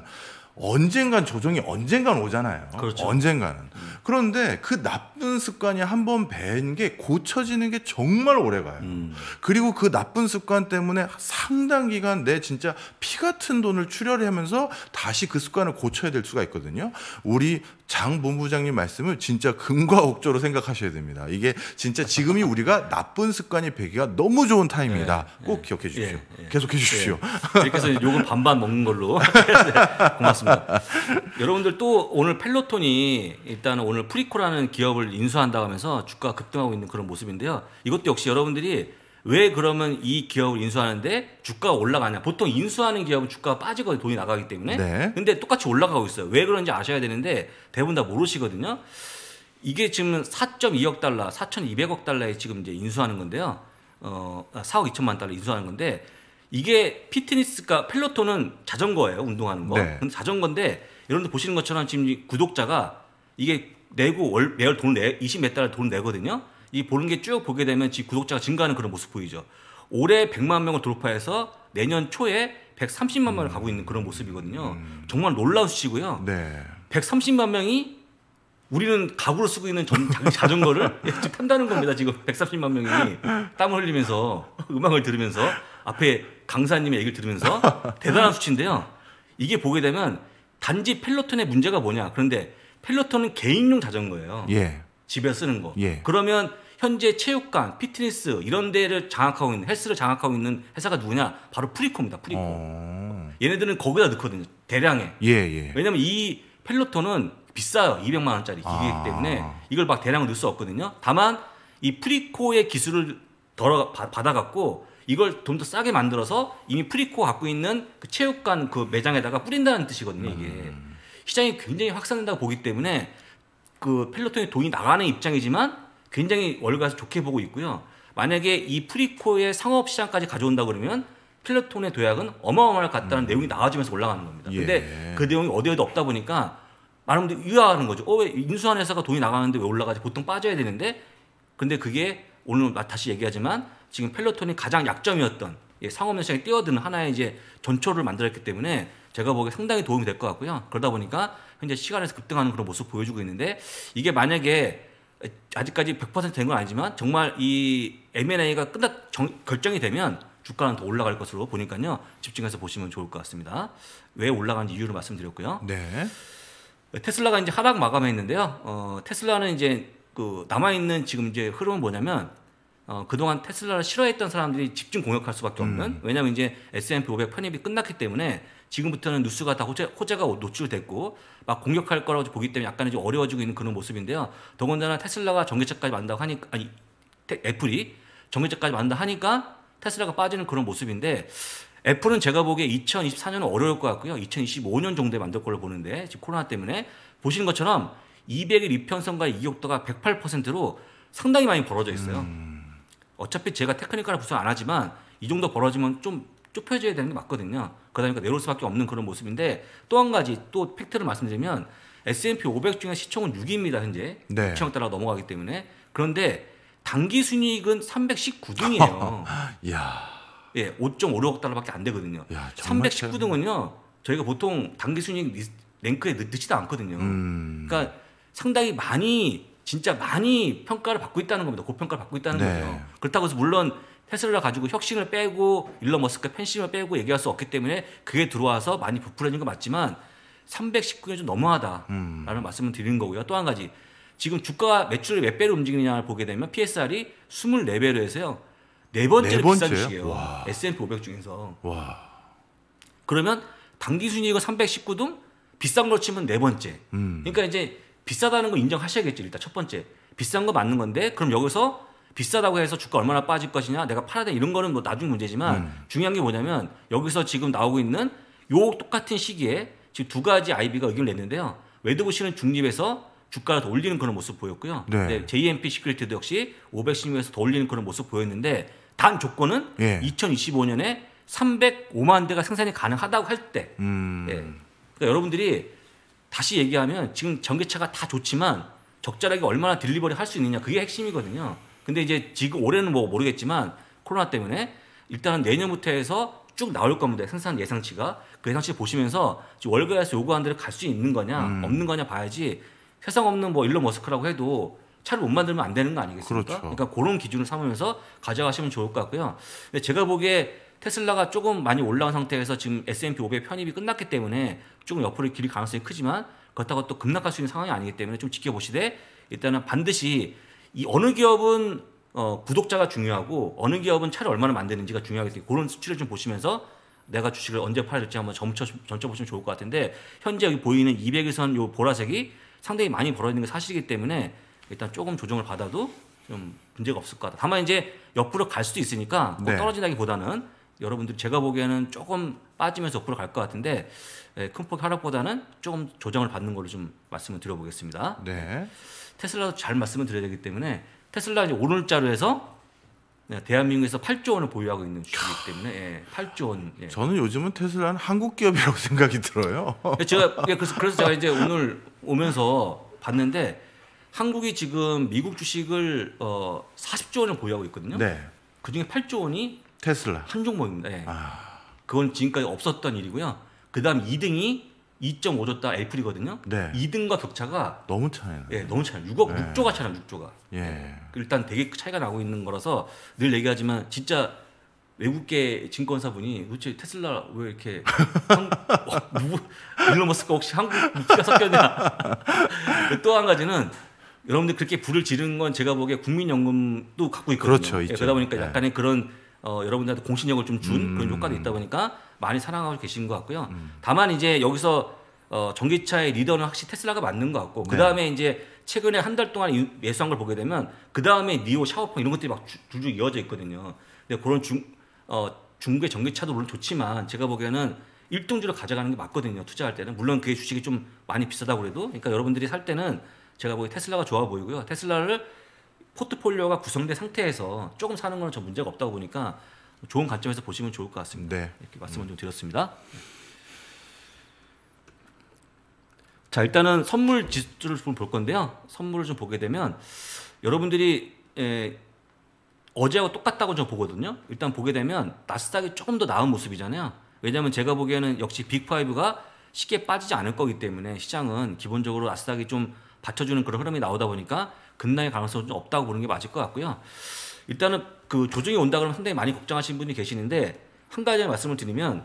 언젠간 조정이 언젠간 오잖아요. 그렇죠. 언젠가는. 음. 그런데 그 나쁜 습관이 한번 밴 게 고쳐지는 게 정말 오래 가요. 음. 그리고 그 나쁜 습관 때문에 상당 기간 내 진짜 피 같은 돈을 출혈하면서 다시 그 습관을 고쳐야 될 수가 있거든요. 우리 장 본부장님 말씀을 진짜 금과 옥조로 생각하셔야 됩니다. 이게 진짜 지금이 우리가 나쁜 습관이 배기가 너무 좋은 타임이다. 네, 꼭 네. 기억해 주십시오. 예, 예. 계속해 주십시오. 예. 이렇게 해서 욕은 반반 먹는 걸로. 네, 고맙습니다. 여러분들 또 오늘 펠로톤이 일단 오늘 프리코라는 기업을 인수한다고 하면서 주가가 급등하고 있는 그런 모습인데요. 이것도 역시 여러분들이 왜 그러면 이 기업을 인수하는데 주가가 올라가냐. 보통 인수하는 기업은 주가가 빠지고 돈이 나가기 때문에. 네. 근데 똑같이 올라가고 있어요. 왜 그런지 아셔야 되는데 대부분 다 모르시거든요. 이게 지금 사 점 이억 달러, 사천이백억 달러에 지금 이제 인수하는 건데요. 어, 사억 이천만 달러 인수하는 건데 이게 피트니스가 펠로톤은 자전거예요. 운동하는 거. 네. 근데 자전거인데 여러분들 보시는 것처럼 지금 이 구독자가 이게 내고 월, 매월 돈을 내, 이십 몇 달러 돈을 내거든요. 이 보는 게 쭉 보게 되면 지금 구독자가 증가하는 그런 모습 보이죠. 올해 백만 명을 돌파해서 내년 초에 백삼십만 명을 가고 있는 그런 모습이거든요. 음. 정말 놀라운 수치고요. 네. 백삼십만 명이 우리는 가구로 쓰고 있는 전, 자전거를 지금 탄다는 겁니다. 지금 백삼십만 명이 땀을 흘리면서 음악을 들으면서 앞에 강사님의 얘기를 들으면서 대단한 수치인데요. 이게 보게 되면 단지 펠로톤의 문제가 뭐냐. 그런데 펠로톤은 개인용 자전거예요. 예. 집에서 쓰는 거. 예. 그러면 현재 체육관, 피트니스 이런 데를 장악하고 있는 헬스를 장악하고 있는 회사가 누구냐? 바로 프리코입니다. 프리코. 어... 얘네들은 거기다 넣거든요. 대량에. 예, 예. 왜냐면 이 펠로톤은 비싸요. 이백만 원짜리 기계이기 아... 때문에 이걸 막 대량으로 넣을 수 없거든요. 다만 이 프리코의 기술을 덜어 받아갖고 이걸 좀 더 싸게 만들어서 이미 프리코가 갖고 있는 그 체육관 그 매장에다가 뿌린다는 뜻이거든요. 이게 음... 시장이 굉장히 확산된다고 보기 때문에 그 펠로톤의 돈이 나가는 입장이지만 굉장히 월가에서 좋게 보고 있고요. 만약에 이 프리코의 상업 시장까지 가져온다 그러면 펠로톤의 도약은 어마어마할 것 같다는 음. 내용이 나와지면서 올라가는 겁니다. 예. 근데 그 내용이 어디 어디 없다 보니까 많은 분들이 의아하는 거죠. 어, 왜 인수한 회사가 돈이 나가는데 왜 올라가지? 보통 빠져야 되는데 근데 그게 오늘 다시 얘기하지만 지금 펠로톤이 가장 약점이었던 상업 시장에 뛰어드는 하나의 이제 전초를 만들었기 때문에 제가 보기에 상당히 도움이 될 것 같고요. 그러다 보니까 현재 시간에서 급등하는 그런 모습 보여주고 있는데 이게 만약에 아직까지 백 퍼센트 된 건 아니지만 정말 이 엠 앤 에이가 끝나 정, 결정이 되면 주가는 더 올라갈 것으로 보니까요. 집중해서 보시면 좋을 것 같습니다. 왜 올라가는지 이유를 말씀드렸고요. 네. 테슬라가 이제 하락 마감했는데요. 어, 테슬라는 이제 그 남아있는 지금 이제 흐름은 뭐냐면 어, 그동안 테슬라를 싫어했던 사람들이 집중 공격할 수밖에 없는 음. 왜냐하면 이제 에스 앤 피 오백 편입이 끝났기 때문에 지금부터는 뉴스가 다 호재, 호재가 노출됐고 막 공격할 거라고 보기 때문에 약간 좀 어려워지고 있는 그런 모습인데요. 더군다나 테슬라가 전기차까지 만든다고 하니까 아니 테, 애플이 전기차까지 만든다 하니까 테슬라가 빠지는 그런 모습인데 애플은 제가 보기에 이천이십사 년은 어려울 것 같고요. 이천이십오 년 정도에 만들 걸로 보는데 지금 코로나 때문에 보시는 것처럼 이백 일 이평선과의 이익도가 백팔 퍼센트로 상당히 많이 벌어져 있어요. 음. 어차피 제가 테크니컬을 구성 안 하지만 이 정도 벌어지면 좀 좁혀져야 되는 게 맞거든요. 그러다 보니까 내려올 수밖에 없는 그런 모습인데 또 한 가지 또 팩트를 말씀드리면 에스 앤 피 오백 중에 시총은 육 위입니다. 현재 네. 시총 달러 넘어가기 때문에 그런데 단기 순이익은 삼백십구 등이에요. 야, 예, 오 점 오육 억 달러밖에 안 되거든요. 야, 삼백십구 등은요 저희가 보통 단기 순이익 랭크에 넣지도 않거든요. 음. 그러니까 상당히 많이 진짜 많이 평가를 받고 있다는 겁니다. 고평가를 받고 있다는 네. 거죠. 그렇다고 해서 물론 테슬라 가지고 혁신을 빼고 일론 머스크 팬심을 빼고 얘기할 수 없기 때문에 그게 들어와서 많이 부풀어진 거 맞지만 삼백십구 년 좀 너무하다라는 음. 말씀을 드리는 거고요. 또 한 가지 지금 주가 매출을 몇 배로 움직이느냐를 보게 되면 피 에스 알이 이십사 배로 해서요. 네 번째로 네 비싼 주식이에요. 와. 에스 앤 피 오백 중에서. 와. 그러면 단기 순이익은 삼백십구 등 비싼 걸 치면 네 번째. 음. 그러니까 이제 비싸다는 거 인정하셔야겠죠. 일단 첫 번째. 비싼 거 맞는 건데 그럼 여기서 비싸다고 해서 주가 얼마나 빠질 것이냐 내가 팔아야 돼 이런 거는 뭐 나중 문제지만 음. 중요한 게 뭐냐면 여기서 지금 나오고 있는 요 똑같은 시기에 지금 두 가지 아이비가 의견을 냈는데요. 웨드부시는 중립에서 주가를 더 올리는 그런 모습 보였고요. 네. 네, 제이 엠 피 시큐리티도 역시 오백십에서 더 올리는 그런 모습 보였는데 단 조건은 예. 이천이십오 년에 삼백오만 대가 생산이 가능하다고 할 때 음. 네. 그러니까 여러분들이 다시 얘기하면 지금 전기차가 다 좋지만 적절하게 얼마나 딜리버리 할 수 있느냐 그게 핵심이거든요. 근데 이제 지금 올해는 뭐 모르겠지만 코로나 때문에 일단은 내년부터 해서 쭉 나올 겁니다. 생산 예상치가. 그 예상치 보시면서 지금 월가에서 요구한 대로 갈 수 있는 거냐 음. 없는 거냐 봐야지 세상 없는 뭐 일론 머스크라고 해도 차를 못 만들면 안 되는 거 아니겠습니까? 그렇죠. 그러니까 그런 기준을 삼으면서 가져가시면 좋을 것 같고요. 근데 제가 보기에 테슬라가 조금 많이 올라온 상태에서 지금 에스 앤 피 오백 편입이 끝났기 때문에 조금 옆으로 길릴 가능성이 크지만 그렇다고 또 급락할 수 있는 상황이 아니기 때문에 좀 지켜보시되 일단은 반드시 이 어느 기업은 어, 구독자가 중요하고 어느 기업은 차를 얼마나 만드는지가 중요하기 때문에 그런 수치를 좀 보시면서 내가 주식을 언제 팔아야 될지 한번 점쳐, 점쳐 보시면 좋을 것 같은데 현재 여기 보이는 이백 일선 요 보라색이 상당히 많이 벌어있는 게 사실이기 때문에 일단 조금 조정을 받아도 좀 문제가 없을 것 같다. 다만 이제 옆으로 갈 수도 있으니까 뭐 네. 떨어진다기보다는 여러분들 제가 보기에는 조금 빠지면서 옆으로 갈 것 같은데 예, 큰 폭 하락보다는 조금 조정을 받는 걸로 좀 말씀을 드려보겠습니다. 네. 테슬라도 잘 말씀을 드려야 되기 때문에 테슬라 이제 오늘자로 해서 네, 대한민국에서 팔조 원을 보유하고 있는 주식이기 때문에 예, 팔조 원. 예. 저는 요즘은 테슬라는 한국 기업이라고 생각이 들어요. 제가 예, 그래서, 그래서 제가 이제 오늘 오면서 봤는데 한국이 지금 미국 주식을 어, 사십조 원을 보유하고 있거든요. 네. 그 중에 팔조 원이 테슬라 한 종목입니다. 예. 아. 그건 지금까지 없었던 일이고요. 그다음 이 등이 이 점 오조 달러 애플이거든요. 네. 이 등과 격차가 너무 차이나요. 예, 너무 차요. 육억 네. 육 조가 차요, 육 조가. 예. 일단 되게 차이가 나고 있는 거라서 늘 얘기하지만 진짜 외국계 증권사분이 도대체 테슬라 왜 이렇게 한, 어, 누구 일론 머스크 혹시 한국 묵기가 섞였냐. 또 한 가지는 여러분들 그렇게 불을 지른 건 제가 보기에 국민연금도 갖고 있거든요. 그렇죠, 있죠. 예, 그러다 보니까 네. 약간의 그런 어, 여러분들한테 공신력을 좀 준 음. 그런 효과도 있다 보니까 많이 사랑하고 계신 것 같고요. 음. 다만 이제 여기서 어, 전기차의 리더는 확실히 테슬라가 맞는 것 같고 네. 그 다음에 이제 최근에 한 달 동안 매수한 걸 보게 되면 그 다음에 니오, 샤오펑 이런 것들이 막 줄줄 이어져 있거든요. 근데 그런 중 어, 중국의 전기차도 물론 좋지만 제가 보기에는 일등주로 가져가는 게 맞거든요. 투자할 때는 물론 그게 주식이 좀 많이 비싸다고 그래도 그러니까 여러분들이 살 때는 제가 보기에 테슬라가 좋아 보이고요. 테슬라를 포트폴리오가 구성된 상태에서 조금 사는 건 전 문제가 없다고 보니까 좋은 관점에서 보시면 좋을 것 같습니다. 네. 이렇게 말씀을 좀 드렸습니다. 자, 일단은 선물 지수를 좀 볼 건데요. 선물을 좀 보게 되면 여러분들이 에, 어제하고 똑같다고 저 보거든요. 일단 보게 되면 나스닥이 조금 더 나은 모습이잖아요. 왜냐하면 제가 보기에는 역시 빅파이브가 쉽게 빠지지 않을 거기 때문에 시장은 기본적으로 나스닥이 좀 받쳐주는 그런 흐름이 나오다 보니까 급락의 가능성은 좀 없다고 보는 게 맞을 것 같고요. 일단은 그 조정이 온다 그러면 상당히 많이 걱정하시는 분이 계시는데 한 가지 말씀을 드리면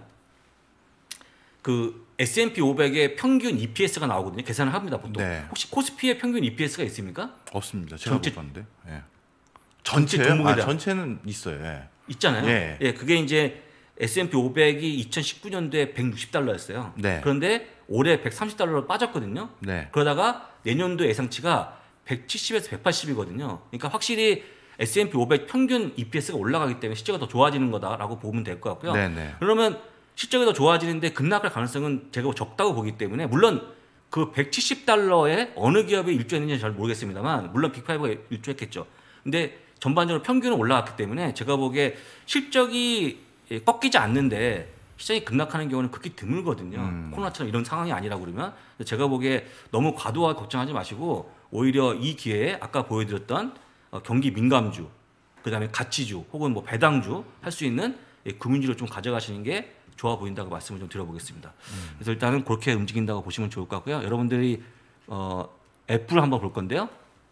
그 에스 앤 피 오백의 평균 이피에스가 나오거든요. 계산을 합니다 보통. 네. 혹시 코스피의 평균 이피에스가 있습니까? 없습니다. 제가 전체- 못 봤는데. 예. 전체 전체요? 종목에 아, 대한 전체는 있어요. 예. 있잖아요. 예. 예, 그게 이제 에스 앤 피 오백이 이천십구 년도에 백육십 달러였어요. 네. 그런데 올해 백삼십 달러로 빠졌거든요. 네. 그러다가 내년도 예상치가 백칠십에서 백팔십이거든요. 그러니까 확실히 에스 앤 피 오백 평균 이피에스가 올라가기 때문에 실적이 더 좋아지는 거다라고 보면 될 것 같고요. 네, 네. 그러면 실적이 더 좋아지는데 급락할 가능성은 제가 적다고 보기 때문에 물론 그 백칠십 달러에 어느 기업이 일조했는지 잘 모르겠습니다만 물론 빅파이브가 일조했겠죠. 근데 전반적으로 평균은 올라갔기 때문에 제가 보기에 실적이 꺾이지 않는데 시장이 급락하는 경우는 극히 드물거든요. 음. 코로나처럼 이런 상황이 아니라고 그러면 제가 보기에 너무 과도하게 걱정하지 마시고 오히려 이 기회에 아까 보여드렸던 어, 경기 민감주, 그다음에 가치주 혹은 뭐 배당주 할 수 있는 예, 금융주를 좀 가져가시는 게 좋아 보인다고 말씀을 좀 드려보겠습니다. 음. 그래서 일단은 그렇게 움직인다고 보시면 좋을 것 같고요. 여러분들이 어, 애플을 한번 볼 건데요.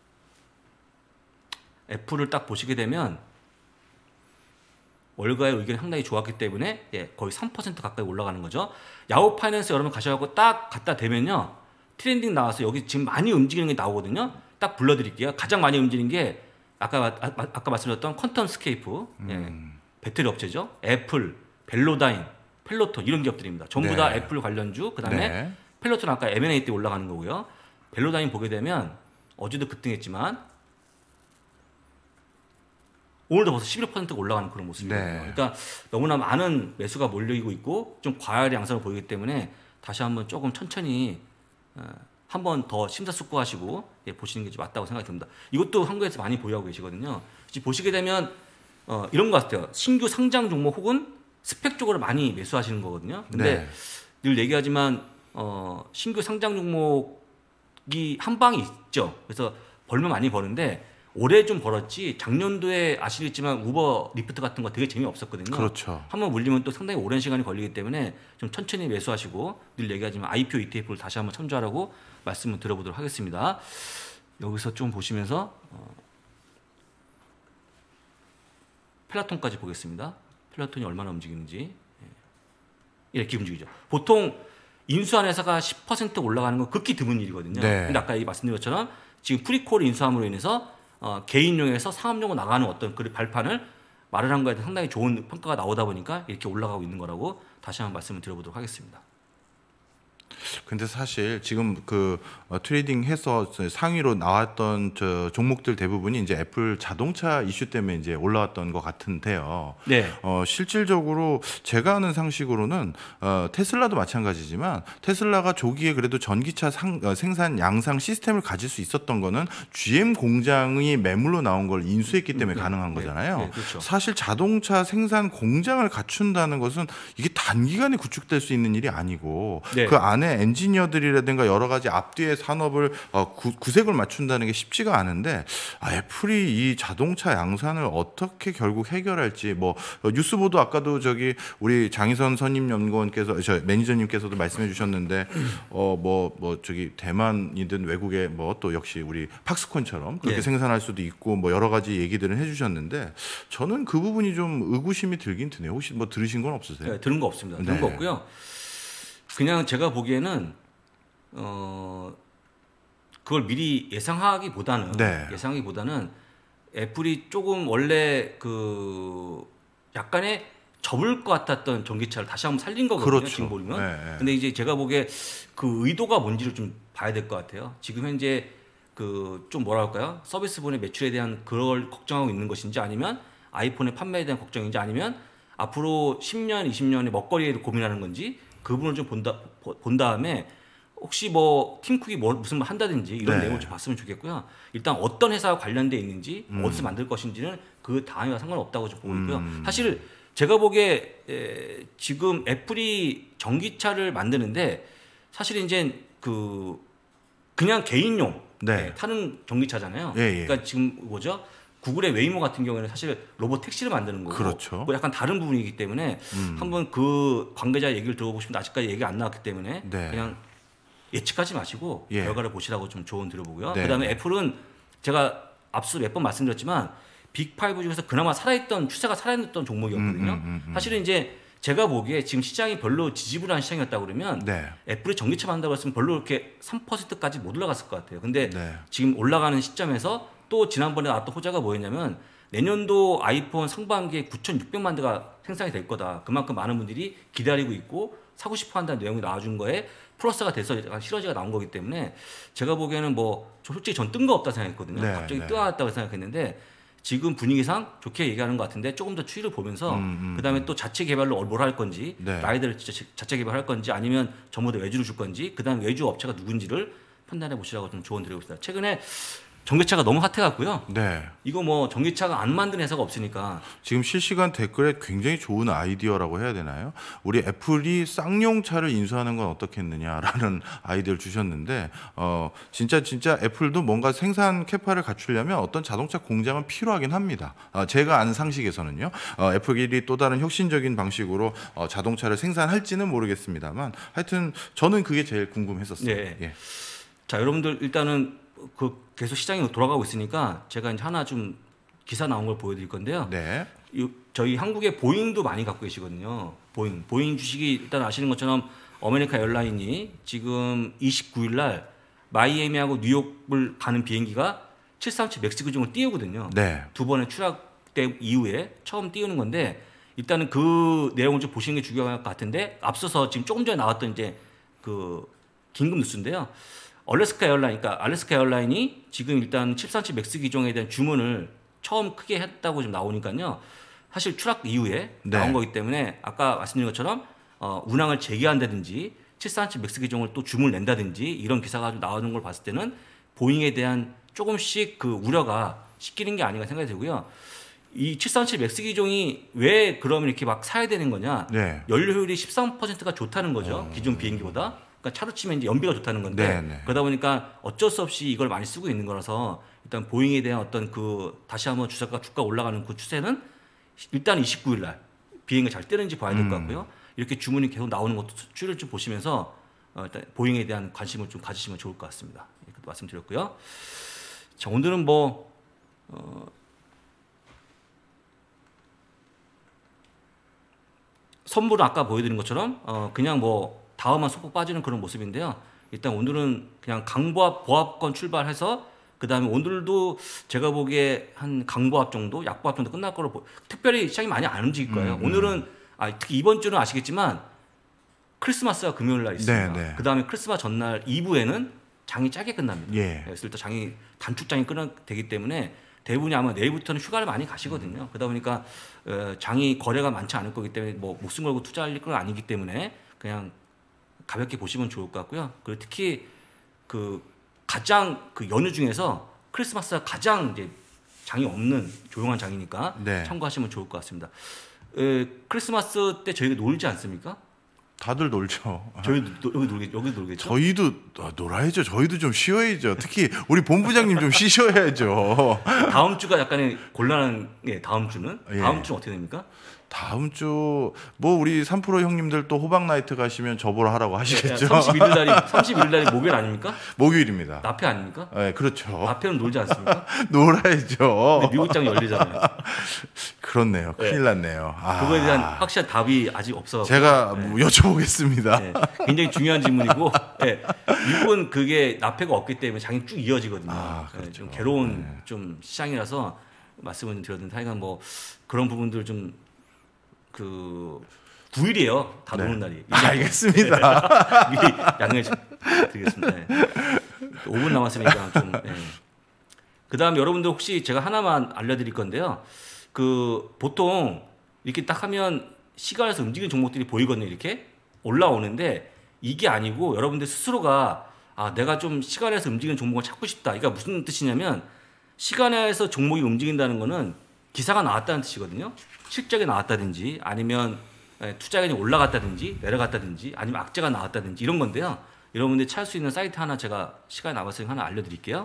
애플을 딱 보시게 되면 월가의 의견이 상당히 좋았기 때문에 예, 거의 삼 퍼센트 가까이 올라가는 거죠. 야후 파이낸스 여러분 가셔갖고 딱 갖다 대면요. 트렌딩 나와서 여기 지금 많이 움직이는 게 나오거든요. 딱 불러드릴게요. 가장 많이 움직이는 게 아까 아, 아까 말씀드렸던 퀀텀 스케이프 예, 음. 배터리 업체죠. 애플, 벨로다인, 펠로톤 이런 기업들입니다. 전부 다 네. 애플 관련주. 그다음에 네. 펠로톤 아까 엠 앤 에이 때 올라가는 거고요. 벨로다인 보게 되면 어제도 급등했지만 오늘도 벌써 십일 퍼센트가 올라가는 그런 모습이에요. 네. 그러니까 너무나 많은 매수가 몰리고 있고 좀 과열의 양상을 보이기 때문에 다시 한번 조금 천천히 어, 한 번 더 심사숙고하시고 예, 보시는 게 좀 맞다고 생각이 듭니다. 이것도 한국에서 많이 보유하고 계시거든요. 지금 보시게 되면 어, 이런 것 같아요. 신규 상장 종목 혹은 스펙 쪽으로 많이 매수하시는 거거든요. 근데 네. 늘 얘기하지만 어, 신규 상장 종목이 한 방이 있죠. 그래서 벌면 많이 버는데 올해 좀 벌었지 작년도에 아시겠지만 우버 리프트 같은 거 되게 재미없었거든요. 그렇죠. 한번 물리면 또 상당히 오랜 시간이 걸리기 때문에 좀 천천히 매수하시고 늘 얘기하지만 아이피오 이티에프를 다시 한번 참조하라고 말씀을 드려보도록 하겠습니다. 여기서 좀 보시면서 어, 펠라톤까지 보겠습니다. 펠라톤이 얼마나 움직이는지 이렇게 움직이죠. 보통 인수한 회사가 십 퍼센트 올라가는 건 극히 드문 일이거든요. 네. 근데 아까 말씀드린 것처럼 지금 프리콜 인수함으로 인해서 어, 개인용에서 상업용으로 나가는 어떤 그 발판을 마련한 거에 상당히 좋은 평가가 나오다 보니까 이렇게 올라가고 있는 거라고 다시 한번 말씀을 드려보도록 하겠습니다. 근데 사실 지금 그 어, 트레이딩해서 상위로 나왔던 저 종목들 대부분이 이제 애플 자동차 이슈 때문에 이제 올라왔던 것 같은데요. 네. 어, 실질적으로 제가 아는 상식으로는 어, 테슬라도 마찬가지지만 테슬라가 조기에 그래도 전기차 상, 어, 생산 양상 시스템을 가질 수 있었던 거는 지엠 공장이 매물로 나온 걸 인수했기 때문에 네. 가능한 네. 거잖아요. 네, 그렇죠. 사실 자동차 생산 공장을 갖춘다는 것은 이게 단기간에 구축될 수 있는 일이 아니고 네. 그 안에 안에 엔지니어들이라든가 여러 가지 앞뒤의 산업을 어, 구, 구색을 맞춘다는 게 쉽지가 않은데 아, 애플이 이 자동차 양산을 어떻게 결국 해결할지 뭐 어, 뉴스 보도 아까도 저기 우리 장희선 선임연구원께서 저 매니저님께서도 말씀해 주셨는데 어 뭐뭐 뭐 저기 대만이든 외국에 뭐 또 역시 우리 팍스콘처럼 그렇게 네. 생산할 수도 있고 뭐 여러 가지 얘기들은 해주셨는데 저는 그 부분이 좀 의구심이 들긴 드네요. 혹시 뭐 들으신 건 없으세요? 네, 들은 거 없습니다. 들은 네. 거 없고요. 그냥 제가 보기에는 어 그걸 미리 예상하기보다는 네. 예상하기보다는 애플이 조금 원래 그 약간의 접을 것 같았던 전기차를 다시 한번 살린 거거든요. 그렇죠. 지금 보면. 네. 근데 이제 제가 보기에 그 의도가 뭔지를 좀 봐야 될 것 같아요. 지금 현재 그 좀 뭐라 할까요? 서비스분의 매출에 대한 그걸 걱정하고 있는 것인지 아니면 아이폰의 판매에 대한 걱정인지 아니면 앞으로 십 년, 이십 년의 먹거리를 고민하는 건지 그 부분을 좀 본다 본 다음에 혹시 뭐 팀쿡이 뭐 무슨 뭐 한다든지 이런 네. 내용을 좀 봤으면 좋겠고요. 일단 어떤 회사와 관련돼 있는지 음. 어디서 만들 것인지는 그 다음에와 상관없다고 좀 보고 있고요. 음. 사실 제가 보기에 에, 지금 애플이 전기차를 만드는데 사실 이제 그 그냥 개인용 네. 예, 타는 전기차잖아요. 예, 예. 그러니까 지금 뭐죠? 구글의 웨이모 같은 경우에는 사실 로봇 택시를 만드는 거고 그렇죠. 뭐 약간 다른 부분이기 때문에 음. 한번 그 관계자 얘기를 들어보고 싶은데 아직까지 얘기가 안 나왔기 때문에 네. 그냥 예측하지 마시고 예. 결과를 보시라고 좀 조언 드려보고요. 네. 그다음에 애플은 제가 앞서 몇 번 말씀드렸지만 빅파이브 중에서 그나마 살아있던 추세가 살아있던 종목이었거든요. 음, 음, 음, 음. 사실은 이제 제가 보기에 지금 시장이 별로 지지부진한 시장이었다고 그러면 네. 애플이 전기차 만든다고 했으면 별로 이렇게 삼 퍼센트까지 못 올라갔을 것 같아요. 근데 네. 지금 올라가는 시점에서 또 지난번에 나왔던 호재가 뭐였냐면 내년도 아이폰 상반기에 구천육백만 대가 생산이 될 거다. 그만큼 많은 분들이 기다리고 있고 사고 싶어 한다는 내용이 나와준 거에 플러스가 돼서 약간 시너지가 나온 거기 때문에 제가 보기에는 뭐 솔직히 전 뜬 거 없다 생각했거든요. 네, 갑자기 네. 뜨어났다고 생각했는데 지금 분위기상 좋게 얘기하는 것 같은데 조금 더 추이를 보면서 음, 음, 그다음에 또 자체 개발로 뭘 할 건지 네. 라이더를 진짜 자체 개발할 건지 아니면 전부 다 외주를 줄 건지 그다음 외주 업체가 누군지를 판단해 보시라고 좀 조언 드리고 있습니다. 최근에 전기차가 너무 핫해갖고요. 네. 이거 뭐 전기차가 안 만든 회사가 없으니까 지금 실시간 댓글에 굉장히 좋은 아이디어라고 해야 되나요? 우리 애플이 쌍용차를 인수하는 건 어떻겠느냐라는 아이디어를 주셨는데 어 진짜 진짜 애플도 뭔가 생산 캐파를 갖추려면 어떤 자동차 공장은 필요하긴 합니다. 어, 제가 아는 상식에서는요. 어, 애플이 또 다른 혁신적인 방식으로 어, 자동차를 생산할지는 모르겠습니다만 하여튼 저는 그게 제일 궁금했었어요. 네. 예. 자 여러분들 일단은 그 계속 시장이 돌아가고 있으니까 제가 이제 하나 좀 기사 나온 걸 보여드릴 건데요. 네. 이, 저희 한국에 보잉도 많이 갖고 계시거든요. 보잉. 보잉 주식이 일단 아시는 것처럼 어메리카 에어라인이 지금 이십구 일 날 마이애미하고 뉴욕을 가는 비행기가 칠삼칠 맥스 기종을 띄우거든요. 네. 두 번의 추락 때 이후에 처음 띄우는 건데 일단은 그 내용을 좀 보시는 게 중요할 것 같은데 앞서서 지금 조금 전에 나왔던 이제 그 긴급 뉴스인데요. 알래스카 에어라인, 그러니까 알래스카 에어라인이 지금 일단 칠삼칠 맥스 기종에 대한 주문을 처음 크게 했다고 좀 나오니까요. 사실 추락 이후에 네. 나온 거기 때문에 아까 말씀드린 것처럼 어, 운항을 재개한다든지 칠삼칠 맥스 기종을 또 주문을 낸다든지 이런 기사가 좀 나오는 걸 봤을 때는 보잉에 대한 조금씩 그 우려가 씻기는 게 아닌가 생각이 들고요. 이 칠삼칠 맥스 기종이 왜 그러면 이렇게 막 사야 되는 거냐? 네. 연료 효율이 십삼 퍼센트가 좋다는 거죠. 어. 기존 비행기보다. 그러니까 차로 치면 이제 연비가 좋다는 건데 네, 네. 그러다 보니까 어쩔 수 없이 이걸 많이 쓰고 있는 거라서 일단 보잉에 대한 어떤 그 다시 한번 주가가 주가 올라가는 그 추세는 일단 이십구 일 날 비행을 잘 뜨는지 봐야 될 것 음. 같고요. 이렇게 주문이 계속 나오는 것도 추이를 좀 보시면서 어, 일단 보잉에 대한 관심을 좀 가지시면 좋을 것 같습니다. 이렇게 말씀드렸고요. 자 오늘은 뭐 어, 선물은 아까 보여드린 것처럼 어, 그냥 뭐 다음만 소폭 빠지는 그런 모습인데요. 일단 오늘은 그냥 강보합 보합권 출발해서 그 다음에 오늘도 제가 보기에 한 강보합 정도, 약보합 정도 끝날 거로 보... 특별히 시장이 많이 안 움직일 거예요. 음, 음. 오늘은 아, 특히 이번 주는 아시겠지만 크리스마스가 금요일 날 있습니다. 네, 네. 그 다음에 크리스마스 전날 이 부에는 장이 짧게 끝납니다. 예. 그래서 일단 장이 단축장이 끝나되기 때문에 대부분이 아마 내일부터는 휴가를 많이 가시거든요. 그러다 보니까 어, 장이 거래가 많지 않을 거기 때문에 뭐 목숨 걸고 투자할 건 아니기 때문에 그냥 가볍게 보시면 좋을 것 같고요. 그리고 특히 그 가장 그 연휴 중에서 크리스마스가 가장 이제 장이 없는 조용한 장이니까 네. 참고하시면 좋을 것 같습니다. 에, 크리스마스 때 저희가 놀지 않습니까? 다들 놀죠. 저희도 여기 놀겠 여기 놀겠죠. 저희도 놀아야죠. 저희도 좀 쉬어야죠. 특히 우리 본부장님 좀 쉬셔야죠. 다음 주가 약간의 곤란한 예, 다음 주는 예. 다음 주는 어떻게 됩니까? 다음 주 뭐 우리 삼 프로 형님들 또 호박 나이트 가시면 저보러 하라고 하시겠죠. 삼십일 일 날이 삼십일 일 날이 목요일 아닙니까? 목요일입니다. 나페 아닙니까? 네, 그렇죠. 나페는 놀지 않습니까? 놀아야죠. 근데 미국장이 열리잖아요. 그렇네요. 큰일 났네요. 아, 그거에 대한 확실한 답이 아직 없어. 제가 뭐 여쭤보겠습니다. 네, 굉장히 중요한 질문이고, 네, 미국은 그게 나페가 없기 때문에 장이 쭉 이어지거든요. 아, 네, 그렇죠. 좀 괴로운 네. 좀 시장이라서 말씀을 좀 드렸는데, 하여간 뭐 그런 부분들 좀 그 구 일이에요. 다 네. 노는 날이. 알겠습니다. 미리 양해 좀 드리겠습니다. 네. 오 분 남았으니까 좀. 네. 그다음 여러분들 혹시 제가 하나만 알려드릴 건데요. 그 보통 이렇게 딱 하면 시간에서 움직이는 종목들이 보이거든요. 이렇게 올라오는데 이게 아니고 여러분들 스스로가 아 내가 좀 시간에서 움직이는 종목을 찾고 싶다. 이게 무슨 뜻이냐면 시간에서 종목이 움직인다는 거는 기사가 나왔다는 뜻이거든요. 실적이 나왔다든지 아니면 투자액이 올라갔다든지 내려갔다든지 아니면 악재가 나왔다든지 이런 건데요. 여러분들이 찾을 수 있는 사이트 하나 제가 시간이 남았으니까 하나 알려드릴게요.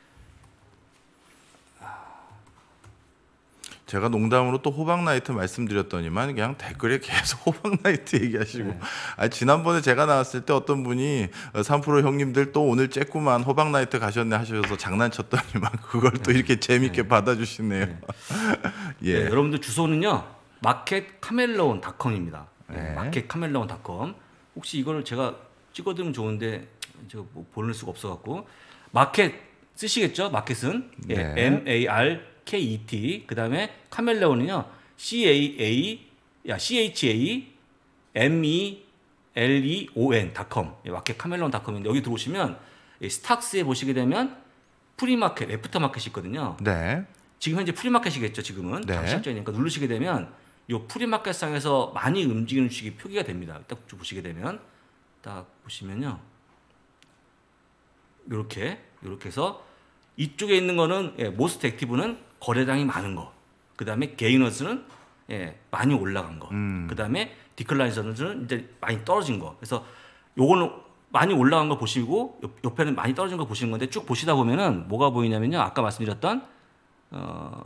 제가 농담으로 또 호박 나이트 말씀드렸더니만 그냥 댓글에 계속 호박 나이트 얘기하시고 네. 아, 지난번에 제가 나왔을 때 어떤 분이 삼 프로 형님들 또 오늘 쬐구만 호박 나이트 가셨네 하셔서 장난쳤더니만 그걸 또 이렇게 재밌게 네. 받아주시네요. 네. 예. 네, 여러분들 주소는요 마켓 카멜레온 닷컴입니다. 네, 네. 마켓 카멜레온 닷컴. 혹시 이거를 제가 찍어드리면 좋은데 제가 뭐 보낼 수가 없어갖고 마켓 쓰시겠죠? 마켓은 예, 네. M A R K E T 그 다음에 카멜레온은요 C A A 야 C H A M E L E O N 닷컴 예, 마켓 카멜레온 닷컴인데 여기 들어오시면 예, 스탁스에 보시게 되면 프리마켓, 애프터 마켓이 있거든요. 네. 지금 현재 프리마켓이겠죠. 지금은 네. 시작전이니까 누르시게 되면 이 프리마켓 상에서 많이 움직이는 주식이 표기가 됩니다. 딱 보시게 되면 딱 보시면요, 이렇게 이렇게 해서 이쪽에 있는 거는 예, 모스트 액티브는 거래량이 많은 거, 그 다음에 게이너스는 예, 많이 올라간 거, 음. 그 다음에 디클라이너스는 이제 많이 떨어진 거. 그래서 요거는 많이 올라간 거 보시고 옆, 옆에는 많이 떨어진 거 보시는 건데 쭉 보시다 보면은 뭐가 보이냐면요, 아까 말씀드렸던 어,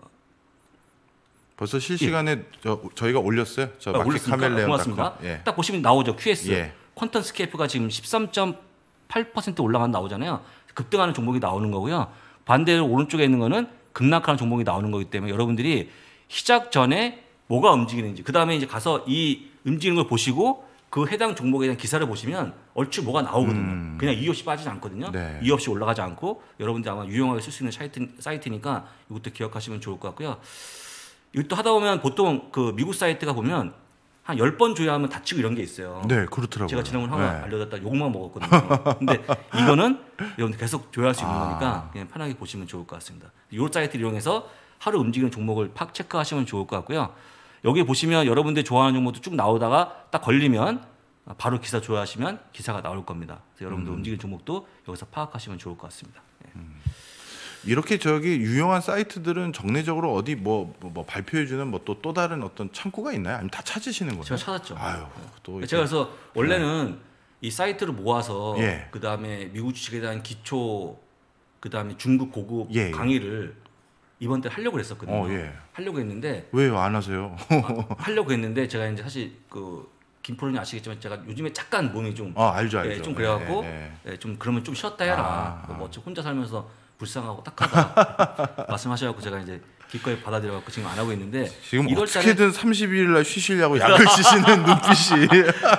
벌써 실시간에 저, 저희가 올렸어요. 저 아, 마켓 올렸습니까? 카멜레온 고맙습니다. 닷컴. 예. 딱 보시면 나오죠. 큐 에스. 예. 퀀텀 스케이프가 지금 십삼 점 팔 퍼센트 올라간 나오잖아요. 급등하는 종목이 나오는 거고요. 반대로 오른쪽에 있는 거는 급락하는 종목이 나오는 거기 때문에 여러분들이 시작 전에 뭐가 움직이는지, 그 다음에 이제 가서 이 움직이는 걸 보시고 그 해당 종목에 대한 기사를 보시면 얼추 뭐가 나오거든요. 음. 그냥 이유 없이 빠지지 않거든요. 네. 이유 없이 올라가지 않고 여러분들 아마 유용하게 쓸 수 있는 사이트, 사이트니까 이것도 기억하시면 좋을 것 같고요. 이것도 하다 보면 보통 그 미국 사이트가 보면 한 열 번 조회하면 다치고 이런 게 있어요. 네, 그렇더라고요. 제가 지난번 하고 네. 알려줬다 욕만 먹었거든요. 근데 이거는 여러분들 계속 조회할 수 있는 아. 거니까 그냥 편하게 보시면 좋을 것 같습니다. 이 사이트를 이용해서 하루 움직이는 종목을 팍 체크하시면 좋을 것 같고요. 여기 보시면 여러분들 좋아하는 종목도 쭉 나오다가 딱 걸리면 바로 기사 조회하시면 기사가 나올 겁니다. 그래서 여러분들 음. 움직이는 종목도 여기서 파악하시면 좋을 것 같습니다. 네. 음. 이렇게 저기 유용한 사이트들은 정례적으로 어디 뭐, 뭐, 뭐 발표해주는 뭐 또 또 다른 어떤 창구가 있나요? 아니면 다 찾으시는 거예요? 제가 찾았죠. 아유, 또 이렇게- 제가 그래서 원래는 이 사이트를 모아서 예. 그 다음에 미국 주식에 대한 기초, 그 다음에 중국 고급 예, 예. 강의를 이번 때 하려고 했었거든요. 어, 예. 하려고 했는데 왜요 안 하세요? 아, 하려고 했는데 제가 이제 사실 그 김프로님 아시겠지만 제가 요즘에 잠깐 몸이 좀 아 알죠 알죠. 예, 좀 그래갖고 예, 예. 예, 좀 그러면 좀 쉬었다 해라. 아, 뭐 어차피 혼자 살면서 불쌍하고 딱하다 말씀하셔갖고 제가 이제 기꺼이 받아들여갖고 지금 안 하고 있는데 지금 이월 달에 어떻게든 삼십 일 날 쉬시려고 약을 쓰시는 눈빛이.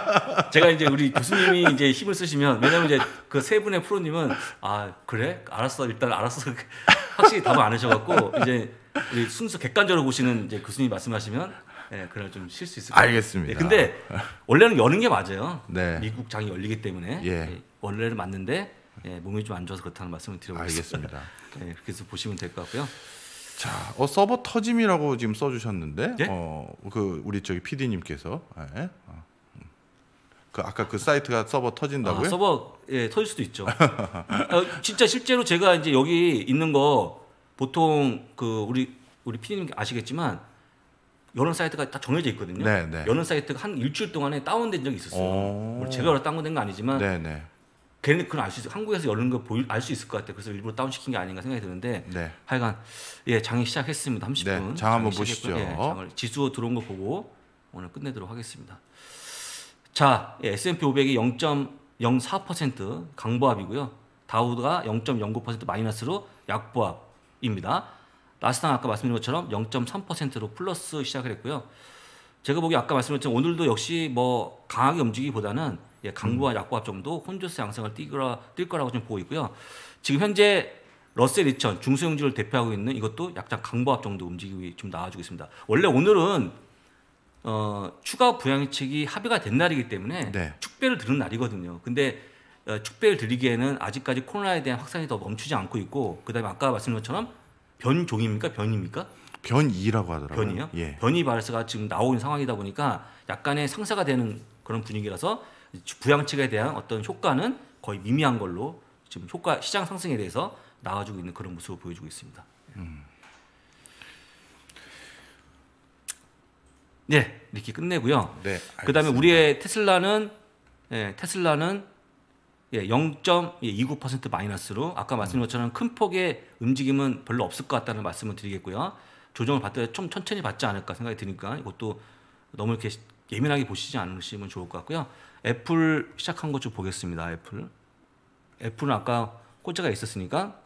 제가 이제 우리 교수님이 이제 힘을 쓰시면, 왜냐면 이제 그 세 분의 프로님은 아 그래 알았어 일단 알았어 확실히 답을 안 하셔갖고 이제 우리 순수 객관적으로 보시는 이제 교수님 말씀하시면 예 그날 좀 쉴 수 있을 것 같아요. 알겠습니다. 예, 근데 원래는 여는 게 맞아요. 네. 미국 장이 열리기 때문에 예. 예, 원래는 맞는데 예, 몸이 좀 안 좋아서 그렇다는 말씀을 드려보겠습니다. 알겠습니다. 예, 그래서 보시면 될 것 같고요. 자, 어, 서버 터짐이라고 지금 써주셨는데, 예? 어, 그 우리 저기 피디님께서, 예? 어, 음. 그 아까 그 사이트가 서버 터진다고요? 아, 서버 예 터질 수도 있죠. 어, 진짜 실제로 제가 이제 여기 있는 거 보통 그 우리 우리 피디님 아시겠지만 여러 사이트가 다 정해져 있거든요. 네, 네. 여러 사이트가 한 일주일 동안에 다운된 적이 있었어요. 오. 뭐 제가 다운된 건 아니지만 네, 네. 걔는 그건 알 수 있어. 한국에서 열는 거 보일 알 수 있을 것 같아요. 그래서 일부러 다운 시킨 게 아닌가 생각이 드는데 네. 하여간 예 장이 시작했습니다. 삼십 분. 네, 장 한번 보시죠. 예, 장을 지수 들어온 거 보고 오늘 끝내도록 하겠습니다. 자, 예, 에스 앤 피 오백이 영 점 영사 퍼센트 강보합이고요. 다우가 영 점 영구 퍼센트 마이너스로 약보합입니다. 나스닥 아까 말씀드린 것처럼 영 점 삼 퍼센트로 플러스 시작을 했고요. 제가 보기 아까 말씀드렸지만 오늘도 역시 뭐 강하게 움직이기보다는 예, 강보와 약보합 정도 혼조스 양상을 띌, 거라, 띌 거라고 좀 보고 있고요. 지금 현재 러셀 이천 중소형주를 대표하고 있는 이것도 약간 강보합 정도 움직임이 좀 나와주고 있습니다. 원래 오늘은 어, 추가 부양책이 합의가 된 날이기 때문에 네. 축배를 드는 날이거든요. 근데 어, 축배를 드리기에는 아직까지 코로나에 대한 확산이 더 멈추지 않고 있고 그다음에 아까 말씀드린 것처럼 변종입니까? 변입니까? 변이라고 하더라고요. 변이요? 예. 변이 바이러스가 지금 나오고 있는 상황이다 보니까 약간의 상쇄가 되는 그런 분위기라서 부양책에 대한 어떤 효과는 거의 미미한 걸로 지금 효과 시장 상승에 대해서 나와주고 있는 그런 모습을 보여주고 있습니다. 음. 네, 이렇게 끝내고요. 네. 그다음에 우리의 테슬라는 예, 테슬라는 예, 영 점 이구 퍼센트 마이너스로 아까 말씀드린 것처럼 큰 폭의 움직임은 별로 없을 것 같다는 말씀을 드리겠고요. 조정을 받더라도 좀 천천히 받지 않을까 생각이 드니까 이것도 너무 이렇게 예민하게 보시지 않으시면 좋을 것 같고요. 애플 시작한 것 좀 보겠습니다. 애플. 애플은 아까 꼴찌가 있었으니까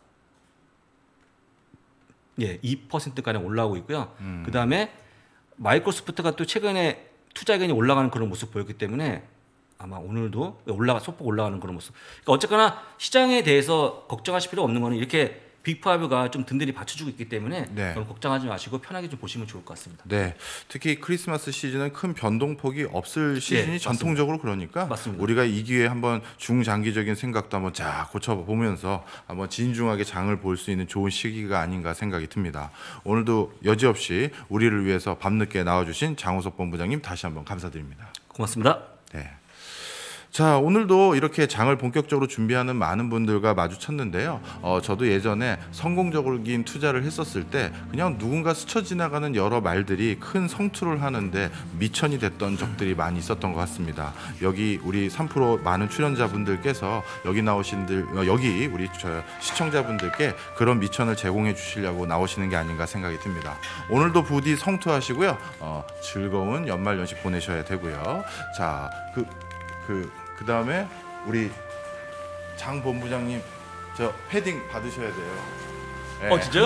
예, 이 퍼센트가량 올라오고 있고요. 음. 그다음에 마이크로소프트가 또 최근에 투자 의견이 올라가는 그런 모습 보였기 때문에 아마 오늘도 올라가 소폭 올라가는 그런 모습. 그러니까 어쨌거나 시장에 대해서 걱정하실 필요 없는 거는 이렇게 빅파이브가 좀 든든히 받쳐주고 있기 때문에 네. 너무 걱정하지 마시고 편하게 좀 보시면 좋을 것 같습니다. 네, 특히 크리스마스 시즌은 큰 변동폭이 없을 시즌이 예, 전통적으로 그러니까 맞습니다. 우리가 이 기회에 한번 중장기적인 생각도 한번 쫙 고쳐보면서 한번 진중하게 장을 볼 수 있는 좋은 시기가 아닌가 생각이 듭니다. 오늘도 여지없이 우리를 위해서 밤늦게 나와주신 장우석 본부장님 다시 한번 감사드립니다. 고맙습니다. 네. 자, 오늘도 이렇게 장을 본격적으로 준비하는 많은 분들과 마주쳤는데요. 어, 저도 예전에 성공적인 투자를 했었을 때 그냥 누군가 스쳐 지나가는 여러 말들이 큰 성투를 하는데 미천이 됐던 적들이 많이 있었던 것 같습니다. 여기 우리 삼 프로 많은 출연자분들께서 여기 나오신들 어, 여기 우리 저 시청자분들께 그런 미천을 제공해 주시려고 나오시는 게 아닌가 생각이 듭니다. 오늘도 부디 성투하시고요. 어, 즐거운 연말 연식 보내셔야 되고요. 자, 그 그, 그 다음에 우리 장 본부장님 저 패딩 받으셔야 돼요. 네. 어 진짜요?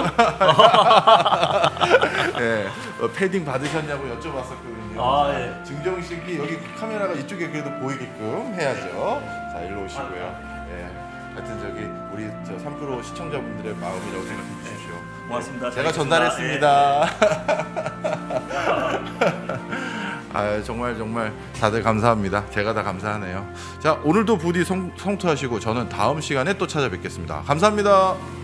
네, 어, 패딩 받으셨냐고 여쭤봤었거든요. 아, 예. 증정식이 여기 카메라가 이쪽에 그래도 보이게끔 해야죠. 자, 일로 오시고요. 예. 하여튼 저기 우리 저 삼 프로 시청자분들의 마음이라고 생각해 주십시오. 고맙습니다. 제가 전달했습니다. 전달했습니다. 아, 정말 정말 다들 감사합니다. 제가 다 감사하네요. 자, 오늘도 부디 성, 성투하시고 저는 다음 시간에 또 찾아뵙겠습니다. 감사합니다.